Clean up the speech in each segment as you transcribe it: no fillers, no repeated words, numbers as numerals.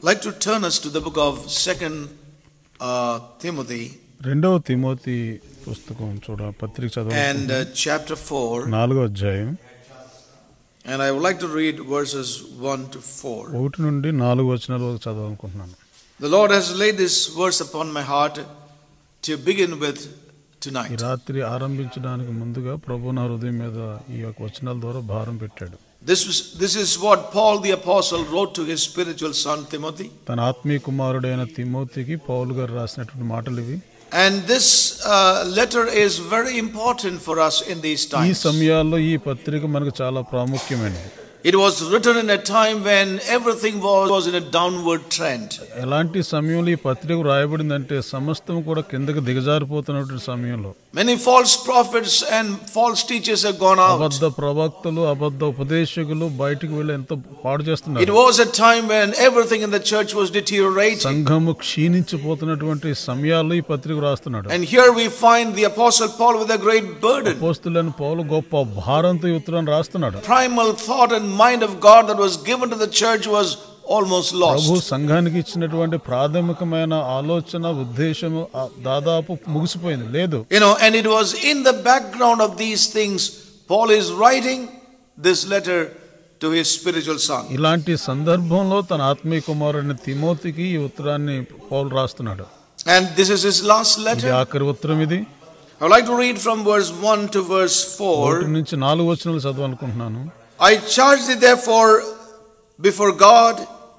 like to turn us to the book of 2 Timothy. రెండవ Timothy పుస్తకం పత్రిక and chapter 4. 4వ అధ్యాయం. And I would like to read verses 1 to 4. 1 నుండి 4 వచనాల వరకు చదవాలనుకుంటున్నాను. The Lord has laid this verse upon my heart to begin with tonight. ఈ రాత్రి ఆరంభించడానికి ముందుగా ప్రభువు నా హృదయం మీద ఈ యొక్క వచనాల ద్వారా భారం పెట్టాడు. This is what Paul the apostle wrote to his spiritual son Timothy. తన ఆత్మీయ కుమారుడైన తిమోతికి పౌలు గారు రాసినటువంటి మాటలు ఇవి. And this letter is very important for us in these times. ఈ సమయాల్లో ఈ పత్రిక మనకు చాలా ప్రాముఖ్యమైనది. It was written in a time when everything was in a downward trend. ఎలాంటి సమయంలో ఈ పత్రిక రాయబడిందంటే సమస్తం కూడా కిందకి దిగజారిపోతున్నటువంటి సమయంలో many false prophets and false teachers have gone out. అబద్ధ ప్రవక్తలు అబద్ధ ఉపదేశకులు బయటికి వెళ్ళి ఎంతో పాడు చేస్తున్నారు. It was a time when everything in the church was deteriorating. సంఘము క్షీణించిపోతున్నటువంటి సమయాల్లో ఈ పత్రిక రాస్తున్నాడు. And here we find the apostle Paul with a great burden. అపోస్తలుడైన పౌలు గొప్ప భారంతో ఈ ఉత్తరాన్ని రాస్తున్నాడు. Primal thought and mind of God that was given to the church was almost lost. ప్రభు సంఘానికి ఇచ్చినటువంటి ప్రాథమికమైన ఆలోచన ఉద్దేశము దాదాపు ముగిసిపోయింది, లేదు. And it was in the background of these things Paul is writing this letter to his spiritual son. ఇలాంటి సందర్భంలో తన ఆత్మీయ కుమారుడైన తిమోతికి ఈ ఉత్తరాన్ని పౌలు రాస్తున్నాడు. And this is his last letter. ఇది ఆఖరి ఉత్తరం ఇది. I would like to read from verse 1 to verse 4. 1 నుంచి 4 వచనాలు చదవాలనుకుంటున్నాను. I charge thee therefore before God,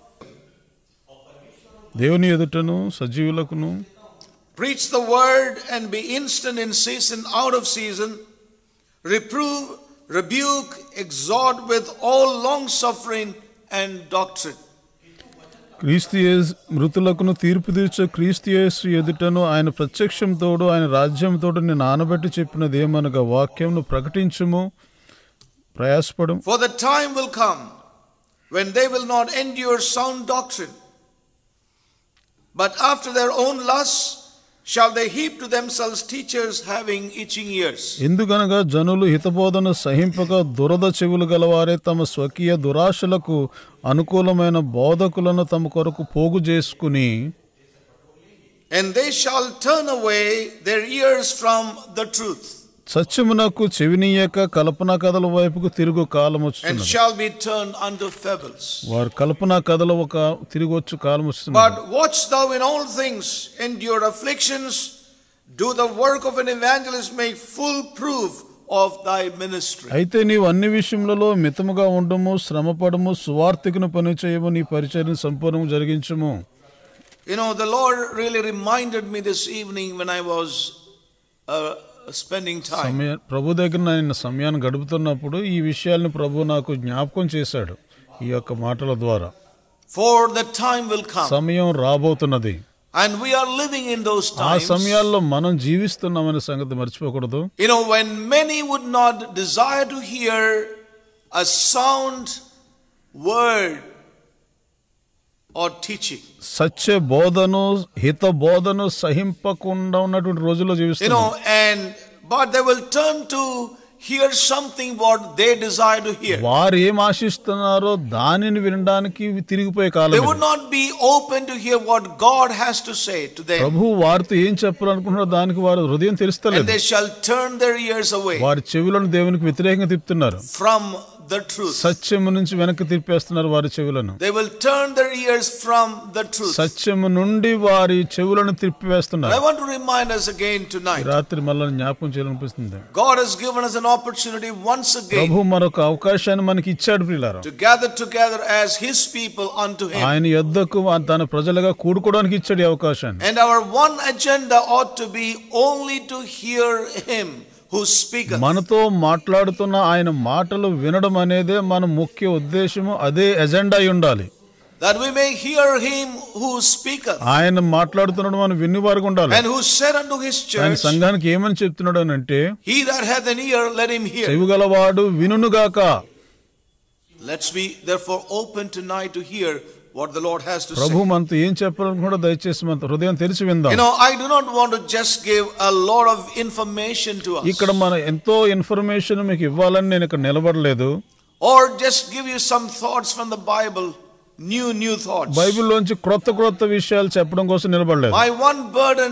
దేవుని ఎదుటను సజీవులకును, preach the word and be instant in season, out of season, reprove, rebuke, exhort with all long suffering and doctrine. క్రీస్తు యేసు మృతులకును తీర్పు తీర్చే క్రీస్తు యేసు ఎదుటను ఆయన ప్రత్యక్షంతోడు ఆయన రాజ్యంతోడు నేను ఆనబెట్టి చెప్పినది ఏమనగా వాక్యంను ప్రకటించుము, ప్రయాసపడు. For the time will come when they will not endure sound doctrine, but after their own lusts shall they heap to themselves teachers having itching ears. ఎందుకనగా జనులు హితబోధన సహింపక దురద చెవులు గలవారే తమ స్వకీయ దురాశలకు అనుకూలమైన బోధకులను తమ కొరకు పోగు చేసుకుని, and they shall turn away their ears from the truth, సత్యమునకు చెవినీయక కల్పనా కథల వైపుకు తిరుగు కాలం and వస్తున్నది. shall be turned unto fables. వారు కల్పనా కథల ఒక తిరిగొచ్చు కాలం వస్తున్నది. But watch thou in all things, endure afflictions, do the work of an evangelist, make full proof of thy ministry. అయితే నీవు అన్ని విషయములలో మితముగా ఉండము, శ్రమపడము, సువార్తికును పని చేయము, నీ పరిచర్యను సంపూర్ణము జరిగించుము. The Lord really reminded me this evening when I was spending time. ప్రభు దగ్గర నేను సమయాన్ని గడుపుతున్నప్పుడు ఈ విషయాలను ప్రభు నాకు జ్ఞాపకం చేశాడు ఈ యొక్క మాటల ద్వారా. For the time will come, సమయం రాబోతున్నది, and we are living in those ఆ times. సమయాల్లో మనం జీవిస్తున్నామనే సంగతి మర్చిపోకూడదు. When many would not desire to hear a sound word or teaching. సత్య బోధను హిత బోధను సహింపకుండా ఉన్నటువంటి రోజుల్లో జీవిస్తున్నాం. But they will turn to hear something what they desire to hear. వారు ఏం ఆశిస్తున్నారో దానిని వినడానికి తిరిగిపోయే కాలం. They would not be open to hear what God has to say to them. ప్రభు వారితో ఏం చెప్పాలనుకుంటున్నారో దానికి వారు హృదయం తెరుస్తలేదు. And they shall turn their ears away. వారి చెవులను దేవునికి వ్యతిరేకంగా తిప్పుతున్నారు. From the truth. సత్యము నుంచి వెనక్కి తిప్పేస్తున్నారు వారి చెవులను. They will turn their ears from the truth. సత్యము నుండి వారి చెవులను తిప్పివేస్తున్నారు. I want to remind us again tonight. రాత్రి మళ్ళీ జ్ఞాపకం చేయాలనిపిస్తుంది. God has given us an opportunity once again. ప్రభు మరొక అవకాశాన్ని మనకి ఇచ్చాడు ప్రియులారా. To gather together as his people unto him. ఆయన యొద్దకు తన ప్రజలుగా కూడుకోవడానికి ఇచ్చాడు ఈ అవకాశాన్ని. And our one agenda ought to be only to hear him who speaketh. మనతో మాట్లాడుతున్న ఆయన మాటలు వినడం అనేదే మన ముఖ్య ఉద్దేశము, అదే ఎజెండా అయి ఉండాలి. That we may hear him who speaketh. ఆయన మాట్లాడుతున్నాడు మనం వినేవారుగా ఉండాలి. And who said unto his church, ఆయన సంఘానికి ఏమని చెప్తున్నాడు అంటే, he that hath an ear let him hear. చెవిగలవాడు వినుగాక. Let's be therefore open tonight to hear what the Lord has to say. ప్రభు మనతో ఏం చెప్పాలనుకుంటున్నాడో దయచేసి మన హృదయం తెరిచి విందాం. I do not want to just give a lot of information to us. ఇక్కడ మన ఎంతో ఇన్ఫర్మేషన్ మీకు ఇవ్వాలని నేను ఇక్కడ నిలబడలేదు. Or just give you some thoughts from the Bible new thoughts. బైబిల్లోంచి క్రొత్త విషయాలు చెప్పడం కోసం నిలబడలేదు. My one burden,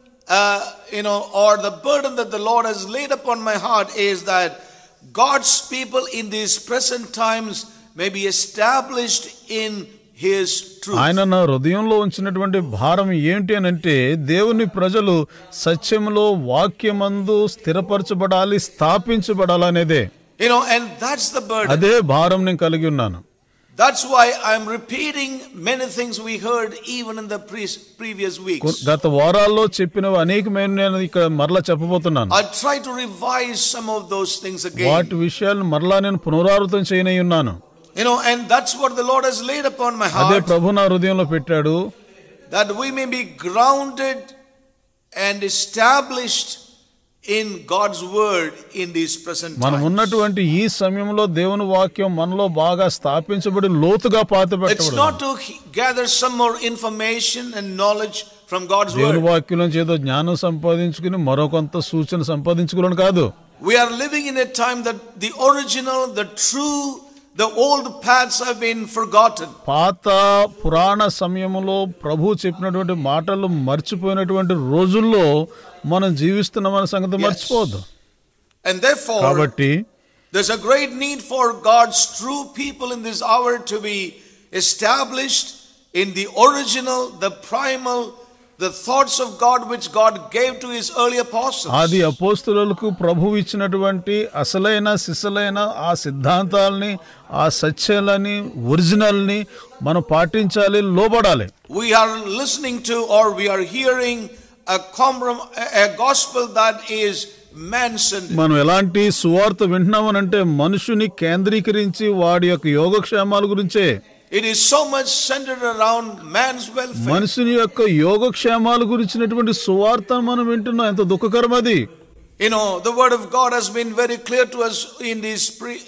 or the burden that the Lord has laid upon my heart is that God's people in these present times may be established in His truth. ఆయన నా హృదయంలో ఉంచినటువంటి భారం ఏంటి అని అంటే దేవుని ప్రజలు సత్యములో వాక్యమందు స్థిరపరచబడాలి, స్థాపించబడాలి అనేదే. And that's the burden. అదే భారం నేను కలిగి ఉన్నాను. That's why I'm repeating many things we heard even in the previous weeks. గత వారాల్లో చెప్పినవి అనేకమైన నేను ఇక్కడ మరలా చెప్పబోతున్నాను. I try to revise some of those things again. వాటి విషయాలను మరలా నేను పునరావృతం చేయనై ఉన్నాను. And that's what the Lord has laid upon my heart. అదే ప్రభు నా హృదయంలో పెట్టాడు. That we may be grounded and established in God's word in these present times. మనం ఉన్నటువంటి ఈ సమయంలో దేవుని వాక్యం మనలో బాగా స్థాపించబడి లోతుగా పాతిపెట్టబడాలి. It's not to gather some more information and knowledge from God's word. దేవుని వాక్యం నుంచి ఏదో జ్ఞానం సంపాదించుకుని మరొకంత సూచన సంపాదించుకోవడం కాదు. We are living in a time that the original, the true, the old paths have been forgotten. పాత పురాణ సమయంలో ప్రభు చెప్పినటువంటి మాటలు మర్చిపోయినటువంటి రోజుల్లో మనం జీవిస్తున్నామన్న సంగతి మర్చిపోవద్దు. And therefore, కాబట్టి there's a great need for God's true people in this hour to be established in the original, the primal, the thoughts of God which God gave to His early apostles. ఆది అపోస్తలులకు ప్రభువు ఇచ్చినటువంటి అసలైన సిసలైన ఆ సిద్ధాంతాలని, ఆ సత్యాలని, ఒరిజినల్ని మనం పాటించాలి, లోబడాలి. We are listening to, or we are hearing a gospel that is man-centered. మనం ఎలాంటి సువార్త వింటున్నామనంటే మనుషుని కేంద్రీకరించి వాడి యొక్క యోగక్షేమాల గురించే. It is so much centered around man's welfare. మనుషుని యొక్క యోగక్షేమాల గురించినటువంటి సువార్త మనం వింటున్నాం. ఎంత దుఃఖకరం అది. The word of God has been very clear to us in these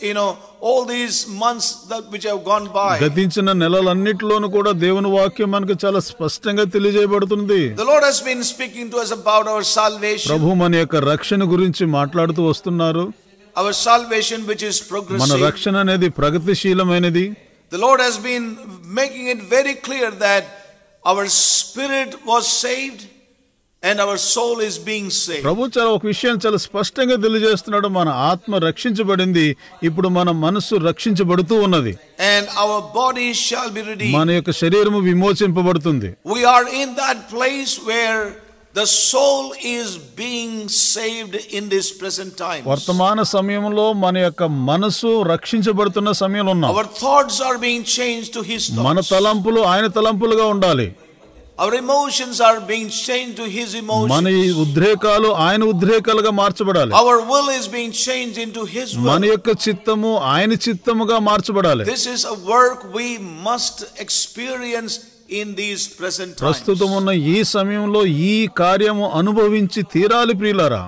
all these months which have gone by. గతించిన నెలలన్నిటిలోనూ కూడా దేవుని వాక్యం మనకు చాలా స్పష్టంగా తెలియజేయబడుతుంది. The Lord has been speaking to us about our salvation. ప్రభు మన యొక్క రక్షణ గురించి మాట్లాడుతూ వస్తున్నారు. Our salvation which is progressive. మన రక్షణ అనేది ప్రగతిశీలమైనది. The Lord has been making it very clear that our spirit was saved and our soul is being saved. ప్రభు ఒక విషయం చాలా స్పష్టంగా తెలియజేస్తున్నాడు. మన ఆత్మ రక్షించబడింది, ఇప్పుడు మన మనసు రక్షించబడుతూ ఉన్నది. And our body shall be redeemed. మన యొక్క శరీరము విమోచింపబడుతుంది. We are in that place where the soul is being saved in this present time. వర్తమాన సమయంలో మన యొక్క మనసు రక్షించబడుతున్న సమయంలో ఉన్నాం. Our thoughts are being changed to His thoughts. మన తలంపులు ఆయన తలంపులుగా ఉండాలి. Our emotions are being changed to His emotions. మన ఉద్రేకాలు ఆయన ఉద్రేకాలుగా మార్చబడాలి. Our will is being changed into His will. మన యొక్క చిత్తము ఆయన చిత్తముగా మార్చబడాలి. This is a work we must experience in these present times. ప్రస్తుతం ఉన్న ఈ సమయంలో ఈ కార్యము అనుభవించి తీరాలి ప్రియులారా.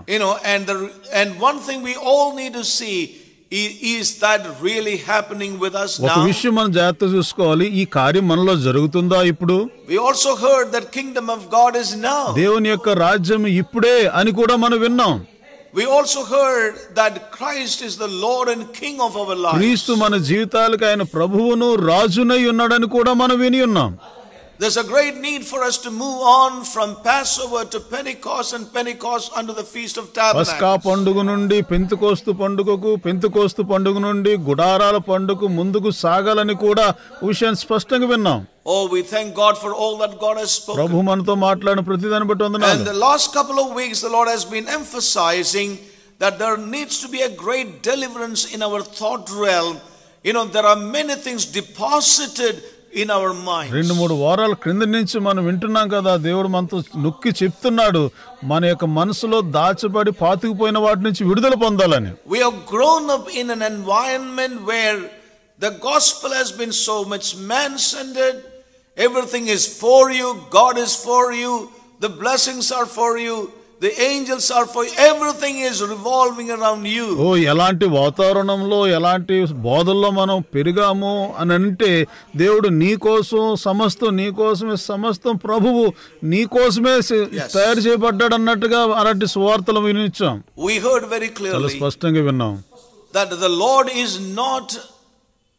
And one thing we all need to see is that really happening with us now. ఒక విషయం మనం జాగ్రత్త చూసుకోవాలి. ఈ కార్యం మనలో జరుగుతుందా ఇప్పుడు? We also heard that kingdom of God is now. దేవుని యొక్క రాజ్యం ఇప్పుడే అని కూడా మనం విన్నాం. We also heard that Christ is the Lord and King of our lives. క్రీస్తు మన జీవితాలకు ఆయన ప్రభువును రాజునై ఉన్నాడని కూడా మనం విని ఉన్నాం. There's a great need for us to move on from Passover to Pentecost and Pentecost unto the Feast of Tabernacles. పస్కా పండుగ నుండి పెంతెకోస్తు పండుగకు, పెంతెకోస్తు పండుగ నుండి గుడారాల పండుగకు ముందుకు సాగాలని కూడా విషయాన్ని స్పష్టంగా విన్నాం. Oh, we thank God for all that God has spoken. ప్రభు మనతో మాట్లాడిన ప్రతిదాన్ని బట్టి వందనాలు. And the last couple of weeks the Lord has been emphasizing that there needs to be a great deliverance in our thought realm. There are many things deposited in our minds. 2-3 వారాల క్రింద నుంచి మనం వింటున్నాం కదా, దేవుడు మనతో నొక్కి చెప్తున్నాడు మన యొక్క మనసులో దాచబడి పాతుకుపోయిన వాటి నుంచి విడుదల పొందాలని. We have grown up in an environment where the gospel has been so much man-centered. Everything is for you, God is for you, the blessings are for you, the angels are for you, everything is revolving around you. ఎలాంటి వాతావరణంలో ఎలాంటి బోధల్లో మనం పెరిగాము అని అంటే దేవుడు నీకోసం సమస్తం, నీకోసమే సమస్తం, ప్రభువు నీకోసమే తయారు చేయబడ్డాడు అన్నట్టుగా అలాంటి సువార్తలు వినిచ్చాం. We heard very clearly చాలా స్పష్టంగా విన్నాం that the Lord is not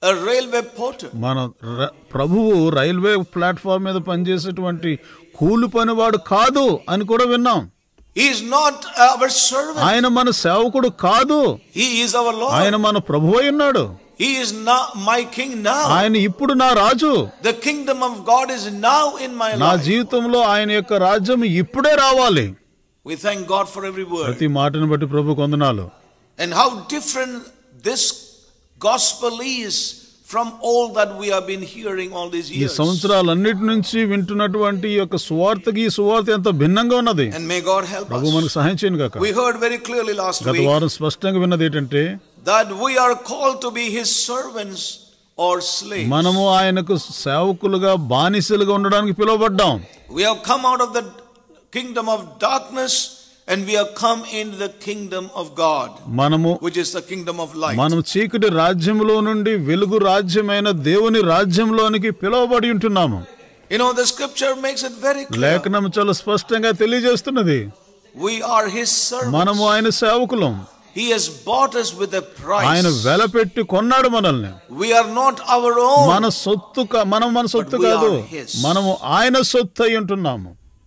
a railway porter. మన ప్రభువు రైల్వే ప్లాట్ఫామ్ మీద పనిచేసేటువంటి కూలి పనివాడు కాదు అని కూడా విన్నాం. He is not our servant. ఆయన మన సేవకుడు కాదు. He is our Lord. ఆయన మన ప్రభువై ఉన్నాడు. He is not my king now. ఆయన ఇప్పుడు నా రాజు. The kingdom of God is now in my life. నా జీవితంలో ఆయన యొక్క రాజ్యం ఇప్పుడే రావాలి. We thank God for every word. ప్రతి మాటను బట్టి ప్రభువుకు వందనాలు. And how different this gospel is from all that we have been hearing all these ఈ years. సంవత్సరాలన్నిటి నుంచి వింటున్నటువంటి ఈ యొక్క సువార్తకి ఈ సువార్త ఎంత భిన్నంగా ఉన్నది. And may God help us. ప్రభు మనకు సహాయం చేయను గాక. We heard very clearly last గత week వారం స్పష్టంగా విన్నది ఏంటంటే that we are called to be his servants or slaves. మనము ఆయనకు సేవకులుగా బానిసలుగా ఉండడానికి పిలువబడ్డాం. We have come out of the kingdom of darkness and we have come into the kingdom of God, which is the kingdom of light. మనం చీకటి రాజ్యములో నుండి వెలుగు రాజ్యమైన దేవుని రాజ్యంలోనికి పిలువబడి ఉంటున్నాము. You know, the scripture makes it very clear. లేఖనం చాలా స్పష్టంగా తెలియజేస్తున్నది. We are his servants. మనము ఆయన సేవకులం. He has bought us with a price. ఆయన వెలపెట్టి కొన్నాడు మనల్ని. We are not our own. మన సొత్తు మన సొత్తు కాదు. మనము ఆయన సొత్తు అయి ఉంటున్నాము.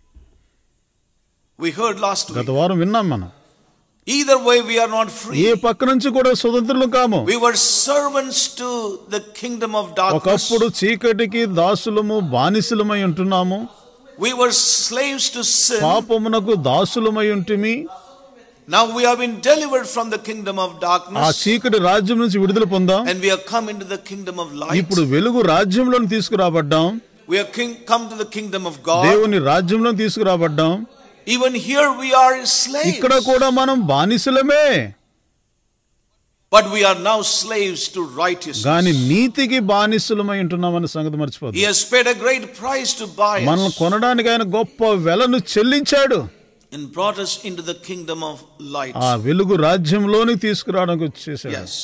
We heard last week. గత వారం విన్నాం మనం. Either way we are not free. ఏ పక్క నుంచి కూడా స్వతంత్రులు కాము. We were servants to the kingdom of darkness. ఒకప్పుడు చీకటికి దాసులము బానిసలమై ఉంటున్నాము. We were slaves to sin. పాపమునకు దాసులమై ఉంటిమి. Now we have been delivered from the kingdom of darkness. ఆ చీకటి రాజ్యం నుంచి విడుదల పొందాం. And we have come into the kingdom of light. ఇప్పుడు వెలుగు రాజ్యంలోకి తీసుకురాబడ్డాం. We have come to the kingdom of God. దేవుని రాజ్యంలోకి తీసుకురాబడ్డాం. Even here we are slaves. ఇక్కడ కూడా మనం బానిసలమే. But we are now slaves to righteousness. గాని నీతికి బానిసలమై ఉంటున్నామన్న సంగతి మర్చిపోద్దు. He has paid a great price to buy us. మనల్ని కొనడానికి ఆయన గొప్ప వెలను చెల్లించాడు. And brought us into the kingdom of light. ఆ వెలుగు రాజ్యంలోనికి తీసుకురావడానికి వచ్చేసాడు. Yes.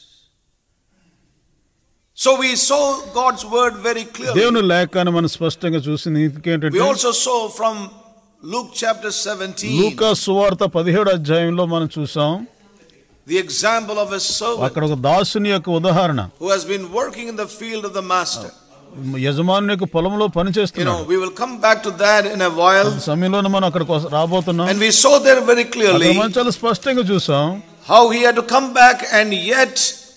So we saw God's word very clearly. దేవుని లేఖను మనం స్పష్టంగా చూసింది ఏంటంటే we also saw from Luke chapter 17. లూకా సువార్త 17వ అధ్యాయంలో మనం చూసాం. The example of a servant. అక్కడ ఒక దాసుని యొక్క ఉదాహరణ. Who has been working in the field of the master. యజమానుని యొక్క పొలంలో పని చేస్తున్నాడు. We will come back to that in a while. సమయంలో మనం అక్కడికి రాబోతున్నాం. And we saw there very clearly. మనం చాలా స్పష్టంగా చూసాం. How he had to come back and yet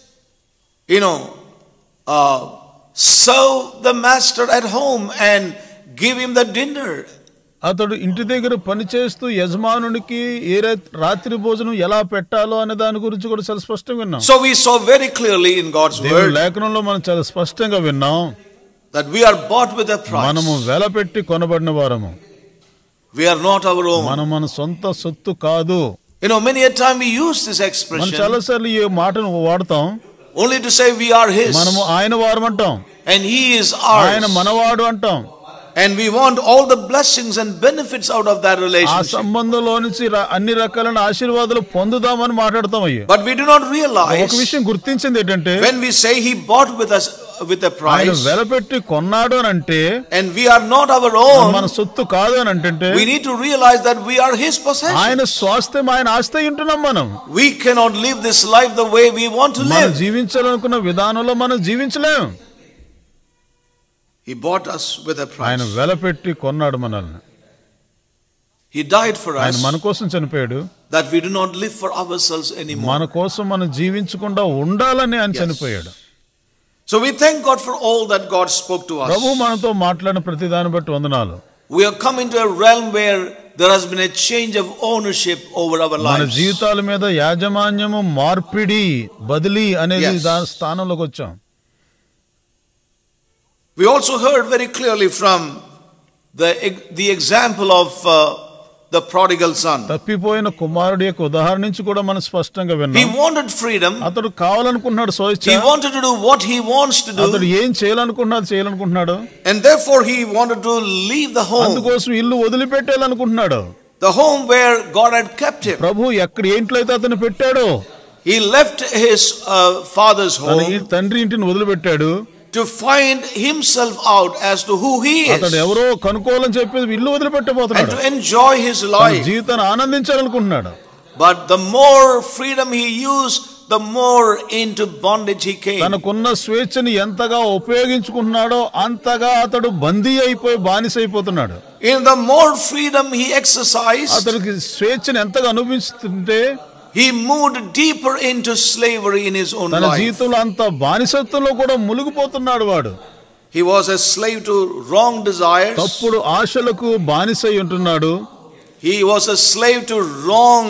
serve the master at home and give him the dinner. అతడు ఇంటి దగ్గర పనిచేస్తూ యజమానునికి ఏ రాత్రి భోజనం ఎలా పెట్టాలో అనే దాని గురించి కూడా చాలా స్పష్టంగా విన్నాం. So we saw very clearly in God's word. లేఖనంలో మనం చాలా స్పష్టంగా విన్నాం. That we are bought with a price. మనము వెల పెట్టి కొనబడిన వారము. We are not our own. మనం మన సొంత సొత్తు కాదు. Many a time we use this expression. మనం చాలా సార్లు ఈ మాటను వాడతాం. Only to say we are his. మనము ఆయన వారం అంటాం. And he is ours. ఆయన మనవాడు అంటాం. And we want all the blessings and benefits out of that relationship. ఆ సంబంధంలో నుంచి అన్ని రకాలైన ఆశీర్వాదాలు పొందుదామని మాట్లాడతాం అయ్యా. But we do not realize. ఒక విషయం గుర్తించింది ఏంటంటే when we say he bought with us with a price. ఆయన వెలపెట్టి కొన్నాడు అని అంటే and we are not our own. మన సొత్తు కాదు అని అంటే we need to realize that we are his possession. ఆయన స్వాస్థ్యం ఆయన ఆస్తి ఉంటున్నాం మనం. We cannot live this life the way we want to live. మనం జీవించాలనుకున్న విధానంలో మనం జీవించలేం. He bought us with a price. ఆయన వెలపెట్టి కొన్నాడు మనల్ని. He died for us. ఆయన మన కోసం చనిపోయాడు. That we do not live for ourselves anymore. మన కోసం మనం జీవించకుండా ఉండాలని ఆయన చనిపోయాడు. So we thank God for all that God spoke to us. ప్రభువు మనతో మాట్లాడిన ప్రతి దాన్ని బట్టి వందనాలు. We have come into a realm where there has been a change of ownership over our lives. మన జీవితాల మీద యాజమాన్యము మార్పిడి బదిలీ అనేది దాని స్థానంలోకి వచ్చాం. We also heard very clearly from the example of the prodigal son. తప్పిపోయిన కుమారుడి యొక్క ఉదాహరణ నుంచి కూడా మనం స్పష్టంగా విన్నాం. He wanted freedom. అతడు కావాలనుకుంటున్నాడు స్వేచ్ఛ. He wanted to do what he wants to do. అతడు ఏం చేయాలనుకుంటున్నాడు. And therefore he wanted to leave the home. అందుకోసం ఇల్లు వదిలిపెట్టాలనుకుంటున్నాడు. The home where God had kept him. ప్రభు ఎక్కడ ఏంట్లో అయితే అతను పెట్టాడో. He left his father's home. తండ్రి ఇంటిని వదిలిపెట్టాడు. To find himself out as to who he is. అతడు ఎవరో కనుకోవాలని చెప్పి ఇల్లు వదిలిపెట్టబోతున్నాడు. And to enjoy his life. జీవితాన్ని ఆనందించాలనుకుంటున్నాడు. But the more freedom he used, the more into bondage he came. తనకున్న స్వేచ్ఛని ఎంతగా ఉపయోగించుకుంటున్నాడో అంతగా అతడు బందీ అయిపోయి బానిస అయిపోతున్నాడు. In the more freedom he exercised, అతడికి స్వేచ్ఛని ఎంతగా అనుభవిస్తుంటే he moved deeper into slavery in his own తన life. జీవితంలో అంత బానిసత్వంలో కూడా మునిగిపోతున్నాడు వాడు. He was a slave to wrong desires. తప్పుడు ఆశలకు బానిసై ఉంటున్నాడు. He was a slave to wrong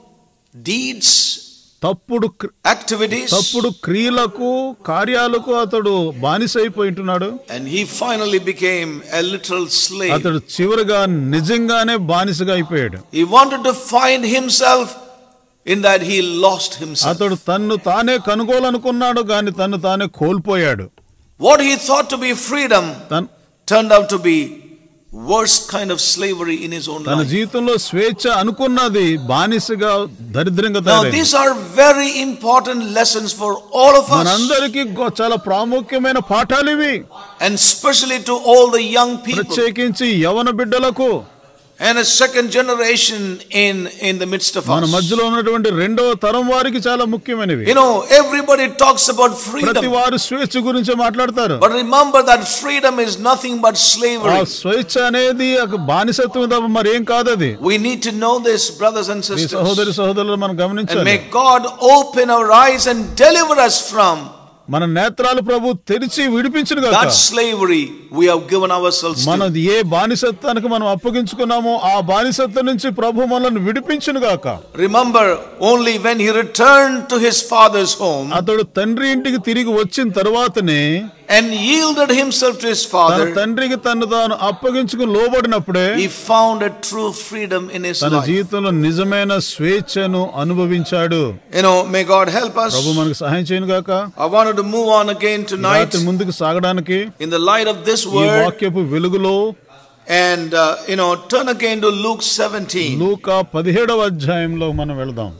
deeds, తప్పుడు activities. తప్పుడు క్రియలకు కార్యాలకు అతడు బానిసైపోయి ఉంటున్నాడు. And he finally became a literal slave. అతడు చివరిగా నిజంగానే బానిసగా అయిపోయాడు. He wanted to find himself, in that he lost himself. అతడు తన్ను తానే కనుగోలనుకున్నాడు కానీ తన్ను తానే కోల్పోయాడు. What he thought to be freedom turned out to be worst kind of slavery in his own తన life. జీవితంలో స్వేచ్ఛ అనుకున్నది బానిసగా దరిద్రంగా Now తయారైంది. these are very important lessons for all of us, మనందరికీ చాలా ప్రాముఖ్యమైన పాఠాలు ఇవి, and especially to all the young people ప్రత్యేకించి యవన బిడ్డలకు and a second generation in the midst of మన us. మధ్యలో ఉన్నటువంటి రెండవ తరం వారికి చాలా ముఖ్యమైనవి. You know, everybody talks about freedom, ప్రతి వారు స్వేచ్ఛ గురించి మాట్లాడతారు. but remember that freedom is nothing but ఆ slavery. స్వేచ్ఛ అనేది బానిసత్వం తప్ప మరి ఏం కాదు అది. We need to know this, brothers and ఈ sisters, సహోదరి సహోదరులు మనం and గమనించాలి. may God open our eyes and deliver us from మన నేత్రాలు ప్రభు తెరిచి విడిపించును గాక. that slavery we have given ourselves మనం to. ఏ బానిసత్వానికి మనం అప్పగించుకున్నామో ఆ బానిసత్వం నుంచి ప్రభు మనల్ని విడిపించును గాక. Remember, only when he returned to his father's home అతడు తండ్రి ఇంటికి తిరిగి వచ్చిన తర్వాతనే and yielded himself to his తన father, తండ్రికి తను తాను అప్పగించుకుని లోబడినప్పుడే he found a true freedom in his తన life. జీవితంలో నిజమైన స్వేచ్ఛను అనుభవించాడు. You know, may God help us. ప్రభు మనకు సహాయం చేయను గాక. I wanted to move on again tonight రాత్రి ముందుకు సాగడానికి in the light of this ఈ word, వాక్యపు వెలుగులో and turn again to Luke 17, లూకా 17వ అధ్యాయంలో మనం వెళదాం.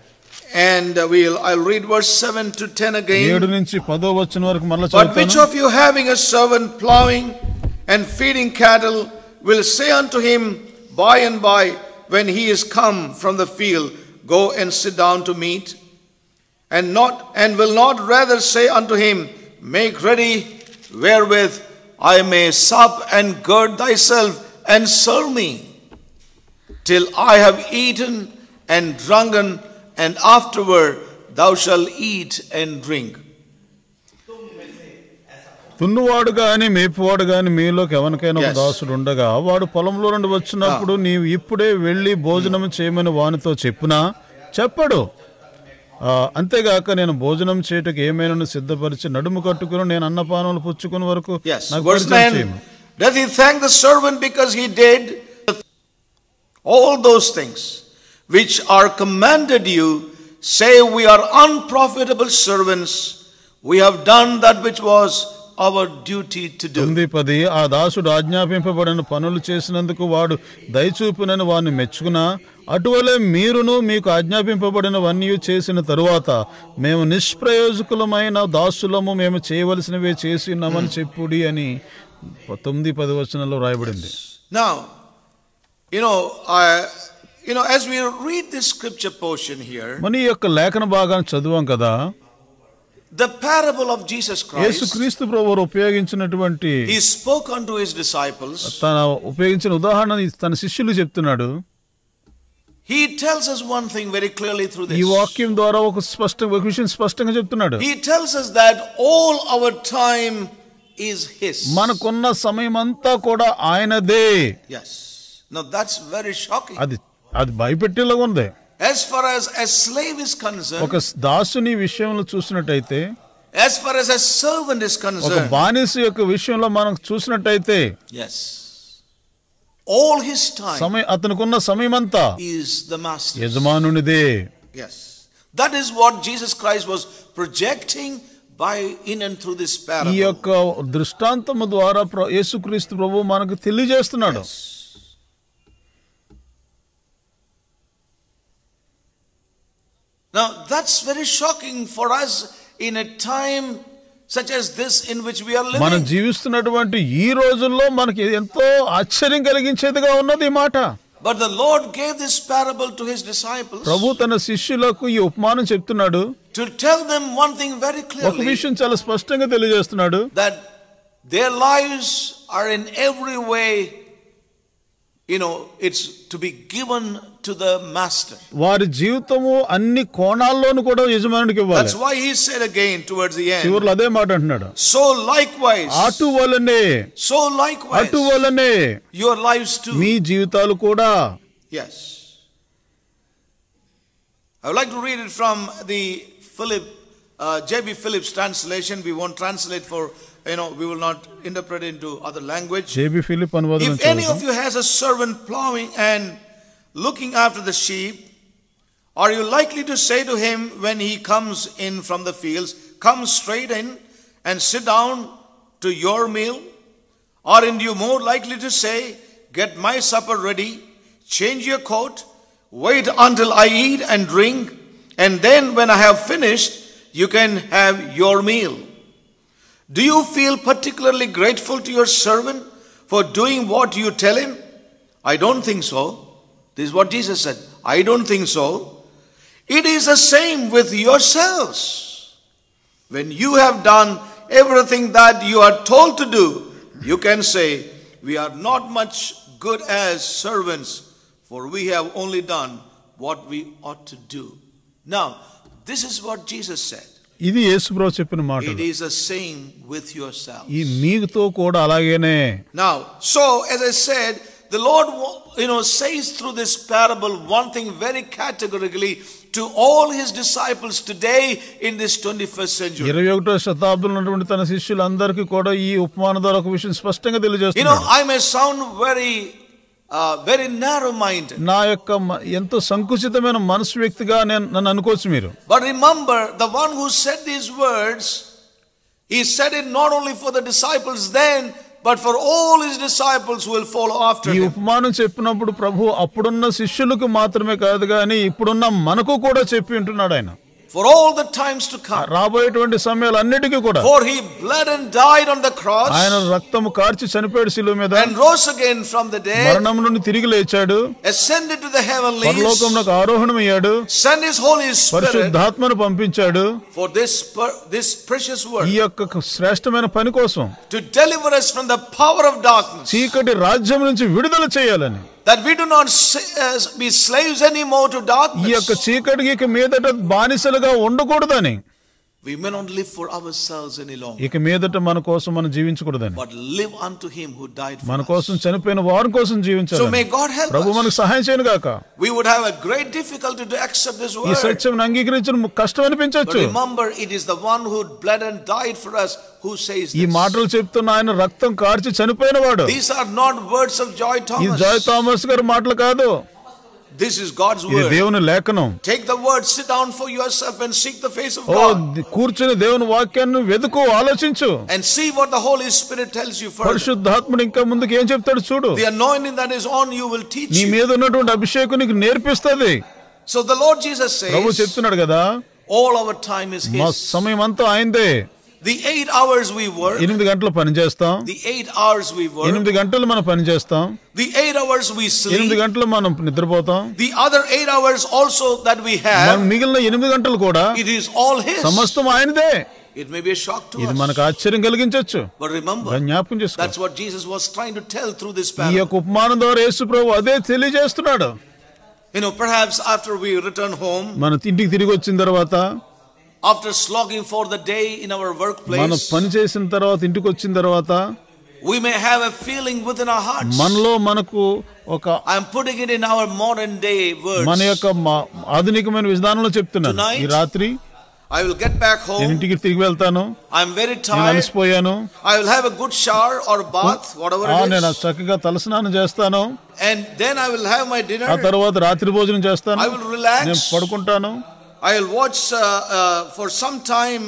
and I'll read verse 7 to 10 again. 7 నుంచి 10వ వచనం వరకు మరలా But which చదువుతాను. of you, having a servant plowing and feeding cattle, will say unto him by and by, when he is come from the field, go and sit down to meat, and will not rather say unto him, make ready wherewith I may sup, and gird thyself and serve me, till I have eaten and drunken, and afterward thou shalt eat and drink. తున్నువాడు గాని మేపువాడు గాని మీలోకి ఎవరికైనా ఒక Yes. దాసుడు ఉండగా వాడు పొలంలో నుండి వచ్చినప్పుడు నీవు ఇప్పుడే వెళ్ళి భోజనం చేయమని వానితో చెప్పునా చెప్పడు. అంతేగాక నేను భోజనం చేయటకు ఏమైనా సిద్ధపరిచి నడుము కట్టుకుని నేను అన్నపానములు పుచ్చుకుని వరకు Yes. నాకు Verse పరిచయం 9. చేయము. Does he thank the servant because he did all those things which are commanded you? Say, we are unprofitable servants. We have done that which was our duty to do. 9:10 ఆ దాసుడు ఆజ్ఞాపింపబడిన పనులు చేసినందుకు వాడు దయచూపునని వారిని మెచ్చుకున్నా అటువలే మీరును మీకు ఆజ్ఞాపింపబడినవన్నీ చేసిన తరువాత మేము నిష్ప్రయోజకులమైన దాసులము, మేము చేయవలసినవే చేసినామని చెప్పుడి అని 9-10 వచనాల్లో రాయబడింది. Now, as we read this scripture portion here, మన ఈ యొక్క లేఖన భాగాన్ని చదువాం కదా. the parable of Jesus Christ, యేసుక్రీస్తు ప్రభువు ఉపయోగించినటువంటి he spoke unto his disciples. తన ఉపయోగించిన ఉదాహరణ తన శిష్యులు చెప్తున్నాడు. He tells us one thing very clearly through ఈ this. వాక్యం ద్వారా ఒక విషయం స్పష్టంగా చెప్తున్నాడు. He tells us that all our time is his. మనకున్న సమయం అంతా కూడా ఆయనదే. Yes. Now that's very shocking. అది భయపెట్టేలాగా ఉంది. As far as a slave is concerned, ఒక దాసుని విషయంలో చూసినట్టయితే, as far as a servant is ఒక concerned, బానిస యొక్క విషయంలో మనం చూసినట్టయితే, yes, all his time అతనుకున్న సమయం అంతా is the master's. యజమానునిదే. Yes. That is what Jesus Christ was projecting by in and through this ఈ parable. యొక్క దృష్టాంతము ద్వారా యేసుక్రీస్తు ప్రభువు మనకు తెలియజేస్తున్నాడు. Yes. Now that's very shocking for us in a time such as this in which we are మనం living. జీవిస్తున్నటువంటి ఈ రోజుల్లో మనకి ఎంతో ఆశ్చర్యం కలిగించేదిగా ఉన్నది ఈ మాట. But the Lord gave this parable to his disciples. ప్రభు తన శిష్యులకు ఈ ఉపమానం చెప్తున్నాడు. to tell them one thing very ఒక clearly, విషయం చాలా స్పష్టంగా తెలియజేస్తున్నాడు. that their lives are in every way, it's to be given to the master. వారి జీవితము అన్ని కోణాల్లోనూ కూడా యజమానుడికి ఇవ్వాలి. That's why he said again towards the end, చివర్లో అదే మాట అంటున్నాడు. so likewise, అటువలనే your lives too. మీ జీవితాలు కూడా. Yes. I would like to read it from the J.B. Phillips translation. We won't translate for, we will not interpret into other language. J.B. Phillips అనువాదం. If any of you has a servant plowing and looking after the sheep, are you likely to say to him when he comes in from the fields, come straight in and sit down to your meal? Aren't you more likely to say, get my supper ready, change your coat, wait until I eat and drink, and then when I have finished, you can have your meal? Do you feel particularly grateful to your servant for doing what you tell him? I don't think so. This is what Jesus said. I don't think so. It is the same with yourselves. When you have done everything that you are told to do, you can say, we are not much good as servants, for we have only done what we ought to do. Now, this is what Jesus said. ఇది యేసుప్రభు చెప్పిన మాట. It is the same with yourselves. ఈ మీతో కూడా అలాగేనే. Now, so as I said, the Lord, says through this parable one thing very categorically to all his disciples today in this 21st century. 21వ శతాబ్దంలో ఉన్నటువంటి తన శిష్యులందరికీ కూడా ఈ ఉపమానం ద్వారా ఒక విషయం స్పష్టంగా తెలియజేస్తున్నాడు. I may sound very narrow minded. నా యొక్క ఎంతో సంకుచితమైన మనసు వ్యక్తిగా నన్ను అనుకోవచ్చు మీరు. But remember, the one who said these words, he said it not only for the disciples then, but for all his disciples who will follow after him. ఈ ఉపమానం చెప్పినప్పుడు ప్రభు అప్పుడున్న శిష్యులకు మాత్రమే కాదు కానీ ఇప్పుడున్న మనకు కూడా చెప్పి ఉంటున్నాడు ఆయన. For all the times to come. రాబోయేటువంటి సమయాలన్నిటికీ కూడా. For he bled and died on the cross. ఆయన రక్తము కార్చి చనిపోయాడు శిలువ మీద. And rose again from the dead. మరణం నుండి తిరిగి లేచాడు. Ascended to the heavenlies. పరలోకమునకు ఆరోహణమయ్యాడు. Sent his Holy Spirit. పరిశుద్ధాత్మను పంపించాడు. For this precious work. ఈ యొక్క శ్రేష్టమైన పని కోసం. To deliver us from the power of darkness. చీకటి రాజ్యం నుంచి విడుదల చేయాలని. That we do not be slaves anymore to darkness. ఈ యొక్క చీకటికి మీదట బానిసలుగా ఉండకూడదని. We may not live for ourselves any longer. ఇక మీదట మన కోసం మనం జీవించకూడదని. But live unto him who died for us. మన కోసం చనిపోయిన వారి కోసం జీవించాలి. So may God help us. ప్రభు మనకు సహాయం చేయను గాక. We would have a great difficulty to accept this word. ఈ సత్యం అంగీకరించడం కష్టం అనిపించొచ్చు. But remember, it is the one who bled and died for us who says this. ఈ మాటలు చెప్తున్న ఆయన రక్తం కార్చి చనిపోయినవాడు. These are not words of Joy Thomas. ఈ జాయ్ థామస్ గారి మాటలు కాదు. This is God's word. ఇది దేవుని లేఖనం. Take the word, sit down for yourself and seek the face of God. కూర్చొని దేవుని వాక్యాన్ని వెదుకు, ఆలోచించు. And see what the Holy Spirit tells you further. పరిశుద్ధాత్ముడు ఇంకా ముందుకు ఏం చెప్తాడు చూడు. The anointing that is on you will teach you. నీ మీద ఉన్నటువంటి అభిషేకం నీకు నేర్పిస్తది. So the Lord Jesus says, ప్రభు చెప్తున్నాడు కదా, all our time is his. మా సమయం అంతా ఆయనదే. The 8 hours we work. 8 గంటలు పని చేస్తాం. The 8 hours we work. 8 గంటలు మనం పని చేస్తాం. The 8 hours we sleep. 8 గంటలు మనం నిద్రపోతాం. The other 8 hours also that we have. మిగిలిన 8 గంటలు కూడా it is all his. సమస్తం ఆయనదే. It may be a shock to us. ఇది మనకు ఆశ్చర్యం కలిగించొచ్చు. But remember, జ్ఞాపకం చేసుకో. that's what Jesus was trying to tell through this ఈ parable. యొక్క ఉపమానం ద్వారా యేసు ప్రభు అదే తెలియజేస్తున్నాడు. Perhaps after we return home, మన ఇంటికి తిరిగి వచ్చిన తర్వాత, after slogging for the day in our workplace, మనం పని చేసిన తర్వాత ఇంటికి వచ్చిన తర్వాత, we may have a feeling within our hearts. మనలో మనకు ఒక, I am putting it in our modern day words. మన యొక్క ఆధునికమైన విధానంలో చెప్తున్నాను. ఈ రాత్రి I will get back home. నేను ఇంటికి తిరిగి వెళ్తాను. I am very tired. అలసిపోయాను. I will have a good shower or bath, whatever it is. నేను చక్కగా తలస్నానం చేస్తాను. And then I will have my dinner. ఆ తర్వాత రాత్రి భోజనం చేస్తాను. I will relax. నేను పడుకుంటాను. I will watch for some time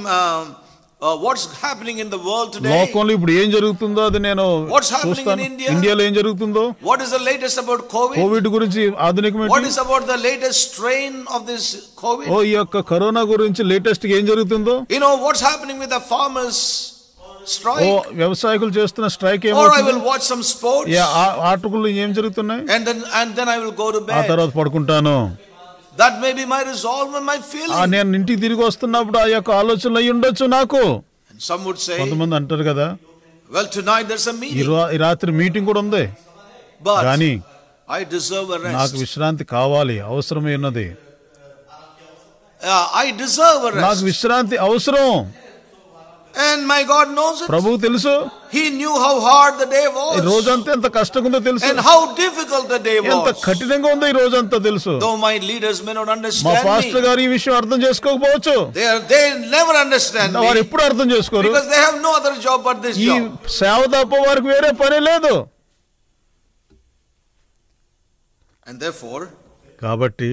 what's happening in the world today. లోకంలో ఇప్పుడు ఏం జరుగుతుందో అది నేను చూస్తాను. ఇండియాలో ఏం జరుగుతుందో, what is the latest about COVID? Covid గురించి ఆధునికమైన, what is about the latest strain of this COVID? ఈ యొక్క కరోనా గురించి లేటెస్ట్ గా ఏం జరుగుతుందో, what's happening with the farmers strike? వ్యవసాయకులు చేస్తున్న స్ట్రైక్ ఏమో. Or I will watch some sports. ఆటలు ఏం జరుగుతున్నాయి. And then I will go to bed. ఆ తర్వాత పడుకుంటాను. That may be my resolve and my feeling. నేను ఇంటికి తిరిగి వస్తున్నప్పుడు ఆ యొక్క ఆలోచనలు అయి ఉండొచ్చు నాకు. And some would say, కొంతమంది అంటారు కదా, well, tonight there's a meeting. ఈ రాత్రి మీటింగ్ కూడా ఉంది, కానీ I deserve a rest. నాకు విశ్రాంతి కావాలి, అవసరమే ఉన్నది. I deserve a rest. నాకు విశ్రాంతి అవసరం. And my God knows it. ప్రభువు తెలుసు. He knew how hard the day was. ఈ రోజంతా ఎంత కష్టంగా ఉందో తెలుసు. And how difficult the day was. ఎంత కఠినంగా ఉందో ఈ రోజంతా తెలుసు. Though my leaders may not understand మా me. పాస్టర్ గారు ఈ విషయం అర్థం చేసుకోకపోవచ్చు. They never understand me. వారు ఎప్పుడు అర్థం చేసుకోరు. Because they have no other job but this ఈ job. సేవ తప్ప వారికి వేరే పని లేదు. And therefore, కాబట్టి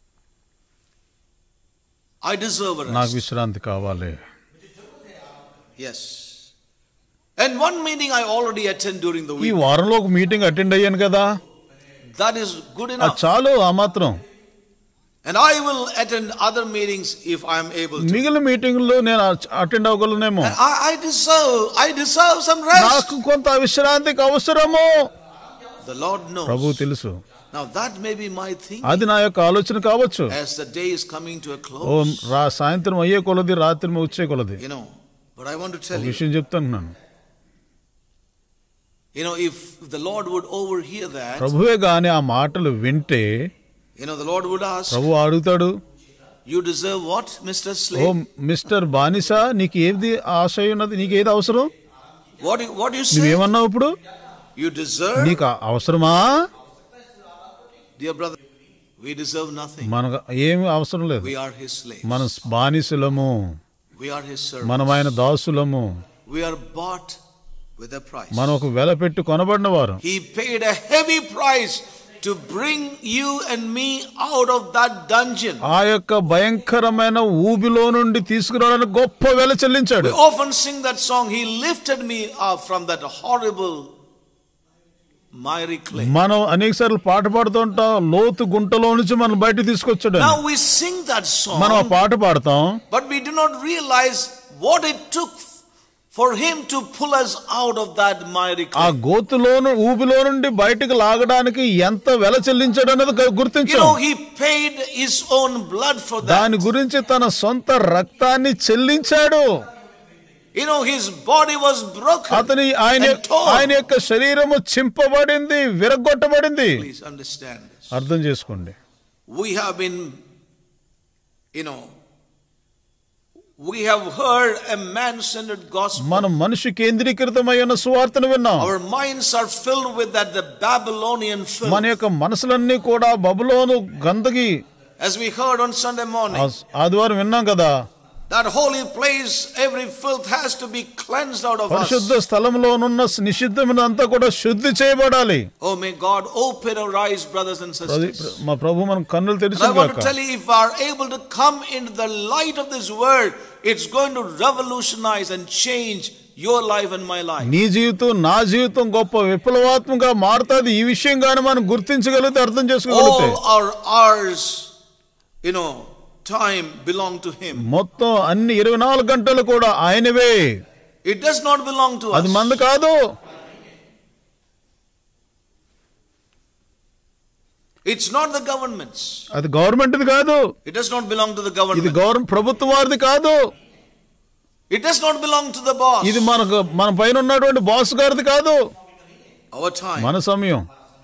I deserve a rest. నాకు విశ్రాంతి కావాలి. Yes. And one meeting I already attend during the ఈ week. వారంలో ఒక మీటింగ్ అటెండ్ అయ్యాను కదా, That is good అది enough. చాలు ఆ మాత్రం. And I will attend other meetings if I am able to. మిగిలిన మీటింగ్లో నేను అటెండ్ అవ్వగలనేమో. And I deserve some rest. నాకు కొంత విశ్రాంతికి అవసరము. The Lord knows. ప్రభు తెలుసు. Now that may be my thinking. అది నా యొక్క ఆలోచన కావచ్చు. As the day is coming to a oh close. సాయంత్రం అయ్యే కొలది, రాత్రి వచ్చే కొలది. You know, but I want to tell you. విషయం చెప్తున్నాను. You know, if the Lord would overhear that. ప్రభువే గాని ఆ మాటలు వింటే, You know, the Lord would ask. ప్రభు అడుగుతాడు, You deserve what, Mr. O Slave? Mister బానిసా, నీకు ఏది ఆశ ఉన్నది, నీకు ఏది అవసరం? What you say? నువ్వేమన్నావు ఇప్పుడు? You deserve. నీకు అవసరమా? Dear brother, we deserve nothing. మనకు ఏమి అవసరం లేదు. We are his slaves. మనం బానిసలము, We are his servants. మనం ఆయన దాసులము. We are bought with a price. మనం ఒక వెల పెట్టి కొనబడిన వారు. He paid a heavy price to bring you and me out of that dungeon. ఆ యొక్క భయంకరమైన ఊబిలో నుండి తీసుకురావడానికి గొప్ప వెల చెల్లించాడు. We often sing that song, He lifted me up from that horrible miry clay. మనం అనేకసార్లు పాట పాడుతుంటాం, లోతు గుంటలో నుంచి మనం బయట తీసుకొచ్చాడు. Now we sing that song, మనం ఆ పాట పాడతాం, but we do not realize what it took for him to pull us out of that miry ఆ clay. గోతులోను ఊబిలో నుండి బయటకు లాగడానికి ఎంత వెల చెల్లించాడు అనేది You గుర్తించాం. know, he paid his own blood for that. దాని గురించి తన సొంత రక్తాన్ని చెల్లించాడు. You know, his body was broken. and torn. ఆయన యొక్క శరీరము చింపబడింది, విరగొట్టబడింది. Please understand this. అర్థం చేసుకోండి. We have been, you know, we have heard a man-centered gospel. మనం మనిషి కేంద్రీకృతమైన సువార్తను విన్నాం. Our minds are filled with that the Babylonian filth. మన యొక్క మనసులన్నీ కూడా బబులోను గందగి. As we heard on Sunday morning, ఆదివారం విన్నాం కదా, that holy place, every filth has to be cleansed out of us. పరిశుద్ధ స్థలంలోనున్న నిషిద్ధమైనంతా కూడా శుద్ధి చేయబడాలి. Oh, may God open our eyes, brothers and sisters. మా ప్రభు మన కన్నులు I want to తెరిచాక tell you, if we are able to come into the light of this word, it's going to revolutionize and change your life and my life. నీ జీవితం, నా జీవితం గొప్ప విప్లవాత్మకంగా మారుతుంది. ఈ విషయం గాని మనం గుర్తించగలిగితే, అర్థం చేసుకోగలిగితే, All our hours, you know, time belong to him. మొత్తం అన్ని 24 గంటలు కూడా ఆయనవే. It does not belong to us. అది మంది కాదు. It's not the government's. అది గవర్నమెంట్ది కాదు. It does not belong to the ఇది government. ప్రభుత్వం వారిది కాదు. It does not belong to the boss. ఇది మన పైన ఉన్నటువంటి బాస్ గారిది కాదు. Our time. మన సమయం.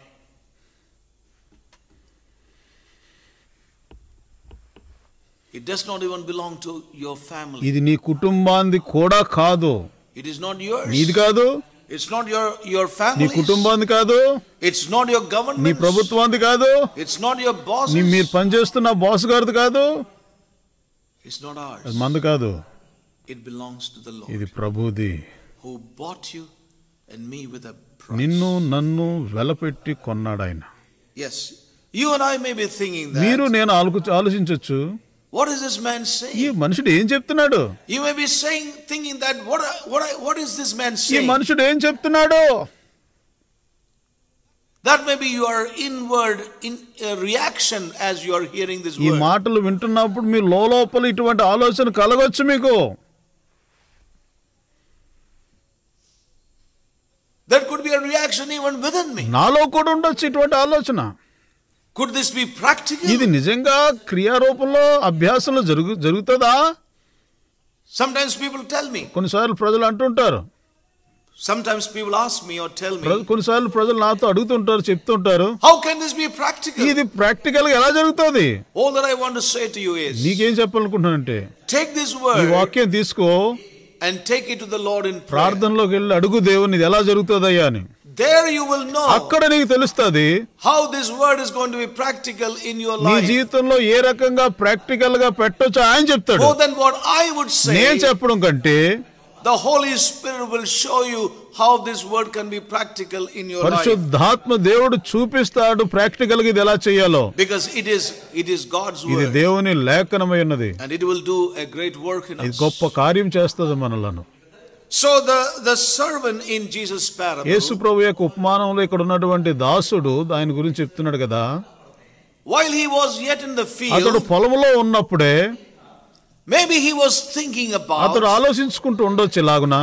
It does not even belong to your family. ఇది నీ కుటుంబాంది కూడా కాదు. It is not yours. నీది కాదు. It's not your నీ family. కుటుంబాంది కాదు. It's not your నీ government. ప్రభుత్వాంది కాదు. It's not your boss. మీరు పనిచేస్తున్న బాస్ గారిది కాదు. It's not ours. అది మంది కాదు. It belongs to the Lord, ఇది ప్రభుది. who bought you and me with a price. నిన్ను నన్ను వెలపెట్టి కొన్నాడు ఆయన. Yes, you and I may be thinking మీరు that. నేను ఆలోచించవచ్చు, What is this man ఈ saying? మనుషుడు ఏం చెప్తున్నాడు? You may be thinking that what is this man ఈ saying? మనుషుడు ఏం చెప్తున్నాడు? That may be your inward reaction as you are hearing this ఈ word. మాటలు వింటున్నప్పుడు మీ లోపల ఇటువంటి ఆలోచన కలగొచ్చు మీకు. There could be a reaction even within me. నాలో కూడా ఉండొచ్చు ఇటువంటి ఆలోచన. Could this be practical? ఇది నిజంగా క్రియారూపంలో అభ్యాసంలో జరుగుతుందా? Sometimes people tell me. కొన్నిసార్లు ప్రజలు అంటుంటారు. Sometimes people ask me or tell me. కొన్నిసార్లు ప్రజలు నాతో అడుగుతుంటారు, చెప్తుంటారు. How can this be practical? ఇది ప్రాక్టికల్ గా ఎలా జరుగుతుంది? All that I want to say to you is. నీకేం చెప్పాలనుకుంటున్నానంటే, take this word. ఈ వాక్యం తీసుకో. And take it to the Lord in prayer. ప్రార్థనలోకి వెళ్ళి అడుగు దేవుని ఇది ఎలా జరుగుతుందయ్యా అని. There you will know. అక్కడ నీకు తెలుస్తుంది. How this word is going to be practical in your life. నీ జీవితంలో ఏ రకంగా ప్రాక్టికల్ గా పెట్టొచ్చో ఆయన చెప్తాడు. More than what I would say. నేను చెప్పడం కంటే the Holy Spirit will show you how this word can be practical in your life. పరిశుద్ధాత్మ దేవుడు చూపిస్తాడు ప్రాక్టికల్ గా ఇది ఎలా చేయాలో. Because it is God's word. ఇది దేవుని లేఖనమై ఉన్నది. And it will do a great work in us. ఇది గొప్ప కార్యం చేస్తుంది మనలను. So the servant in Jesus parable. యేసు ప్రభు యొక్క ఉపమానంలో ఇక్కడ ఉన్నటువంటి దాసుడు ఆయన గురించి చెప్తున్నాడు కదా. While he was yet in the field. అతడు పొలంలో ఉన్నప్పుడే maybe he was thinking about. అతడు ఆలోచించుకుంటూ ఉండొచ్చు ఇలాగున.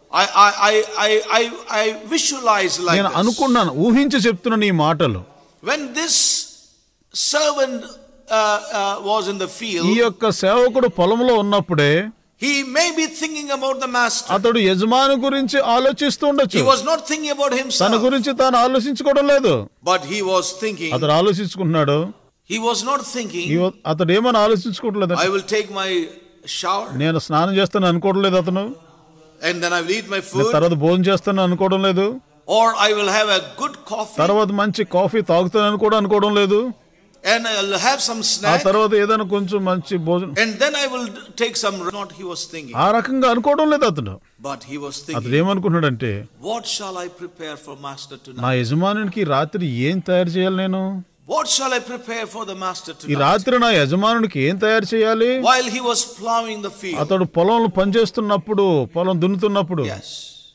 I visualize like నేను అనుకున్నాను, ఊహించి చెప్తున్నాను ఈ మాటలు. When this servant was in the field. ఈ యొక్క సేవకుడు పొలంలో ఉన్నప్పుడే he may be thinking about the master. అతడు యజమాని గురించి ఆలోచిస్తూ ఉండొచ్చు. He was not thinking about himself. తన గురించి తాను ఆలోచించుకోవడం లేదు. But he was thinking. అతడు ఆలోచించుకుంటున్నాడు. He was not thinking. అతడు ఏమని ఆలోచించుకోవట్లేదు. I will take my shower. నేను స్నానం చేస్తాను అనుకోవడం లేదు అతను. And then I will eat my food. తర్వాత భోజనం చేస్తాను అనుకోవడం లేదు. Or I will have a good coffee. తర్వాత మంచి కాఫీ తాగుతాను కూడా అనుకోవడం లేదు. And I will have some snack. ఆ తర్వాత ఏదైనా కొంచెం మంచి భోజనం. And then I will take some. Not he was thinking. ఆ రకంగా అనుకోవడం లేదు అతను. But he was thinking. అతడు ఏమనుకున్నాడంటే, what shall I prepare for master tonight? నా యజమానునికి రాత్రి ఏం తయారు చేయాలి నేను? What shall I prepare for the master tonight? ఈ రాత్రి నా యజమానునికి ఏం తయారు చేయాలి? While he was plowing the field. అతడు పొలంలో పనిచేస్తున్నప్పుడు, పొలం దున్నుతున్నప్పుడు. Yes.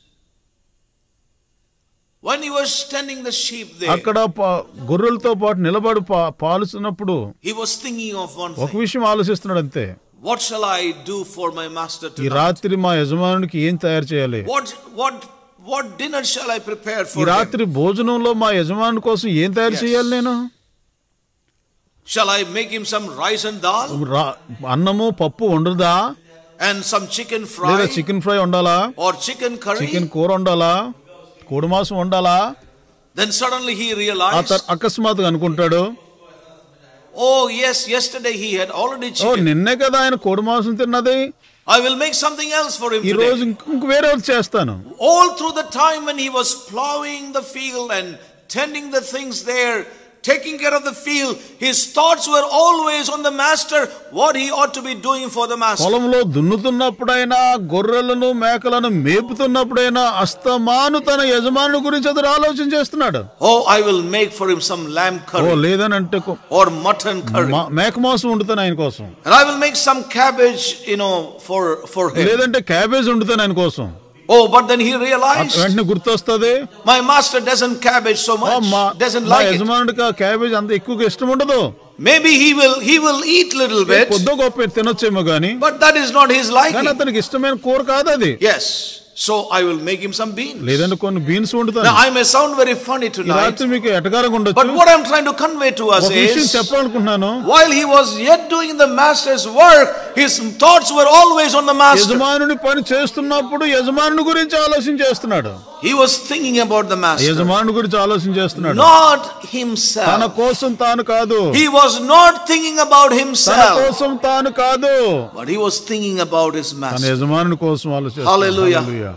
When he was tending the sheep there. అక్కడ గొర్రెలతో పాటు నిలబడి పాలుస్తున్నప్పుడు he was thinking of one thing. ఒక విషయం ఆలోచిస్తున్నాడు అంతే. What shall I do for my master tonight? ఈ రాత్రి మా యజమానునికి ఏం తయారు చేయాలి? What dinner shall I prepare for ఈ him? రాత్రి భోజనంలో మా యజమాని కోసం ఏం తయారు చేయాలి నేను? Shall I make him some rice and dal? అన్నము పప్పు వండుదా? And some chicken fry? లేదా చికెన్ ఫ్రై వండాలా? Or chicken curry? చికెన్ కూర వండాలా? కోడి మాంసం వండాలా? Then suddenly he realized. అకస్మాత్తుగా అనుకుంటాడు, oh yes, yesterday he had already chicken. నిన్నే కదా ఆయన కోడి మాంసం తిన్నది. I will make something else for him today. ఈ రోజు ఇంక వేరే చేస్తాను. All through the time when he was plowing the field and tending the things there, taking care of the field, his thoughts were always on the master, what he ought to be doing for the master. పొలంలో దున్నుతున్నప్పుడైనా, గొర్రెలను మేకలను మేపుతున్నప్పుడైనా అస్తమాను తన యజమానుని గురించి అతడు ఆలోచన చేస్తున్నాడు. Oh, I will make for him some lamb curry. లేదనంటే or mutton curry. మేక మాంసం వండుతాను ఆయన కోసం. And I will make some cabbage, for him. లేదంటే క్యాబేజ్ వండుతాను ఆయన కోసం. Oh, but then he realized. వెంటనే గుర్తొస్తది, my master doesn't cabbage so much. Doesn't like it. యజమానుడికి క్యాబేజ్ అంత ఎక్కువగా ఇష్టం ఉండదు. Maybe he will eat little bit. కొద్దో గొప్ప తినొచ్చేమో గానీ. But that is not his liking. కానీ అతనికి ఇష్టమైన కూర కాదు అది. Yes. So I will make him some beans. లేదంటే కొన్ని బీన్స్ వండుతాను. Now I may sound very funny tonight. రాత్రి మీకు ఎటకారంగా ఉండొచ్చు. But what I'm trying to convey to us ఒక విషయం చెప్పాలనుకుంటున్నాను. while he was yet doing the master's work, his thoughts were always on the master. యజమానుని పని చేస్తున్నప్పుడు యజమానుని గురించి ఆలోచన చేస్తున్నాడు. He was thinking about the master. యజమానుని గురించి ఆలోచన చేస్తున్నాడు. Not himself. తన కోసం తాను కాదు. He was not thinking about himself. తన కోసం తాను కాదు. But he was thinking about his master. తన యజమానుని కోసం ఆలోచిస్తున్నాడు. Hallelujah.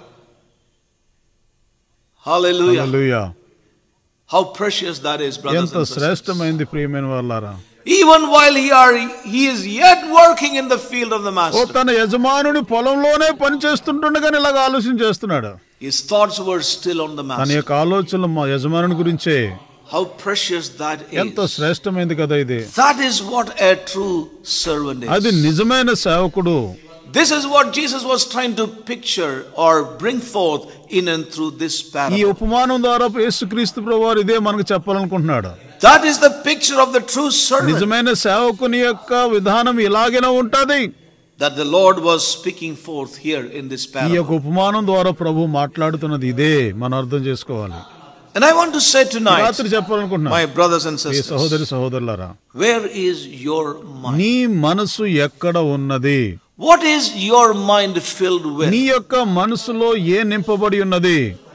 Hallelujah. Hallelujah. How precious that is, brothers and ఎంత sisters. శ్రేష్టమైంది ప్రియమైన వారలారా. Even while he is yet working in the field of the master. తన యజమానుని పొలంలోనే పని చేస్తుండగానే ఇలాగ ఆలోచన చేస్తున్నాడు. His thoughts were still on the master. తన యొక్క ఆలోచనలు మా యజమానుని గురించే. How precious that is. ఎంత శ్రేష్టమైంది కదా ఇది. That is what a true servant is. అది నిజమైన సేవకుడు. This is what Jesus was trying to picture or bring forth in and through this parable. ఈ ఉపమానం ద్వారా యేసుక్రీస్తు ప్రభువారు ఇదే మనకు చెప్పాలనుకుంటున్నాడు. That is the picture of the true servant. నిజమైన సేవకుని యొక్క విధానం ఇలాగనే ఉంటది. That the Lord was speaking forth here in this ఈ parable. యొక్క ఉపమానం ద్వారా ప్రభు మాట్లాడుతున్నది ఇదే మనం అర్థం చేసుకోవాలి. And I want to say tonight, రాత్రి చెప్పాలనుకుంటున్నా my brothers and ఈ sisters, సహోదరులారా, where is your mind? నీ మనసు ఎక్కడ ఉన్నది? What is your mind filled with? నీ యొక్క మనసులో ఏ నింపబడి ఉన్నది?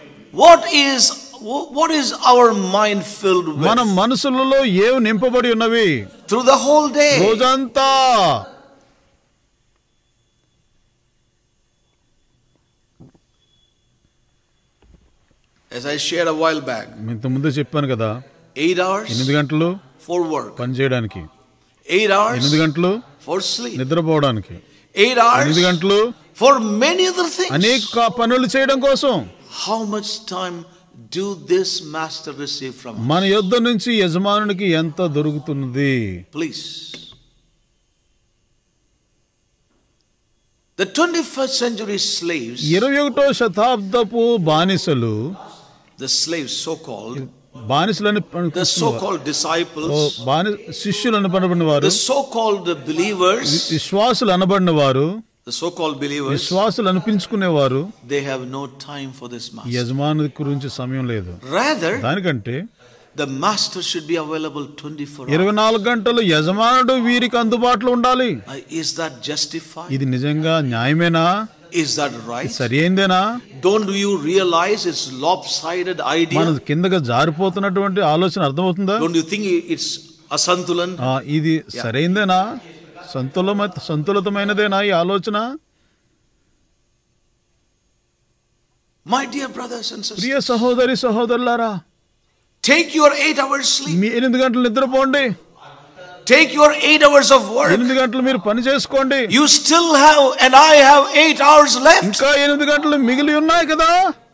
What is our mind filled with? మన మనసులలో ఏ నింపబడి ఉన్నవి? Through the whole day. రోజంతా. As I shared a while back, ఇంత ముందే చెప్పాను కదా, 8 hours 8 గంటలు for work, పని చేయడానికి, 8 hours 8 గంటలు for sleep, నిద్రపోవడానికి, 8 hours 8 గంటలు for many other things. అనేక పనులు చేయడం కోసం. How much time do this master receive from us? మన యొద్ద నుంచి యజమానునికి ఎంత దొరుకుతున్నది? Please. The 21st century slaves, 21వ శతాబ్దపు బానిసలు, the slaves so-called, బానిసలని the so-called disciples, శిష్యులు అనబడిన వారు, the so-called believers, విశ్వాసులు అనబడిన వారు, the so-called believers, విశ్వాసులు అనిపించుకునేవారు, they have no time for this master. యజమాని గురించి సమయం లేదు. Rather, దానికంటే the master should be available 24 hours. 24 గంటలు యజమానుడు వీరికి అందుబాటులో ఉండాలి. Is that justified? ఇది నిజంగా న్యాయమేనా? Is that right? సరైందేనా? Don't you realize it's lopsided idea? మన కిందగా జారిపోతున్నటువంటి ఆలోచన అర్థమవుతుందా? Don't you think it's asantulan? ఇది సరైందేనా? సంతులితమైనదేనా ఈ ఆలోచన? My dear brothers and sisters, ప్రియ సహోదరి సహోదరులారా, take your 8 hours sleep. మీ 8 గంటలు నిద్రపోండి. Take your 8 hours of work. 8 గంటలు మీరు పని చేసుకోండి. You still have and I have 8 hours left. ఇంకా 8 గంటలు మిగిలి ఉన్నాయి కదా.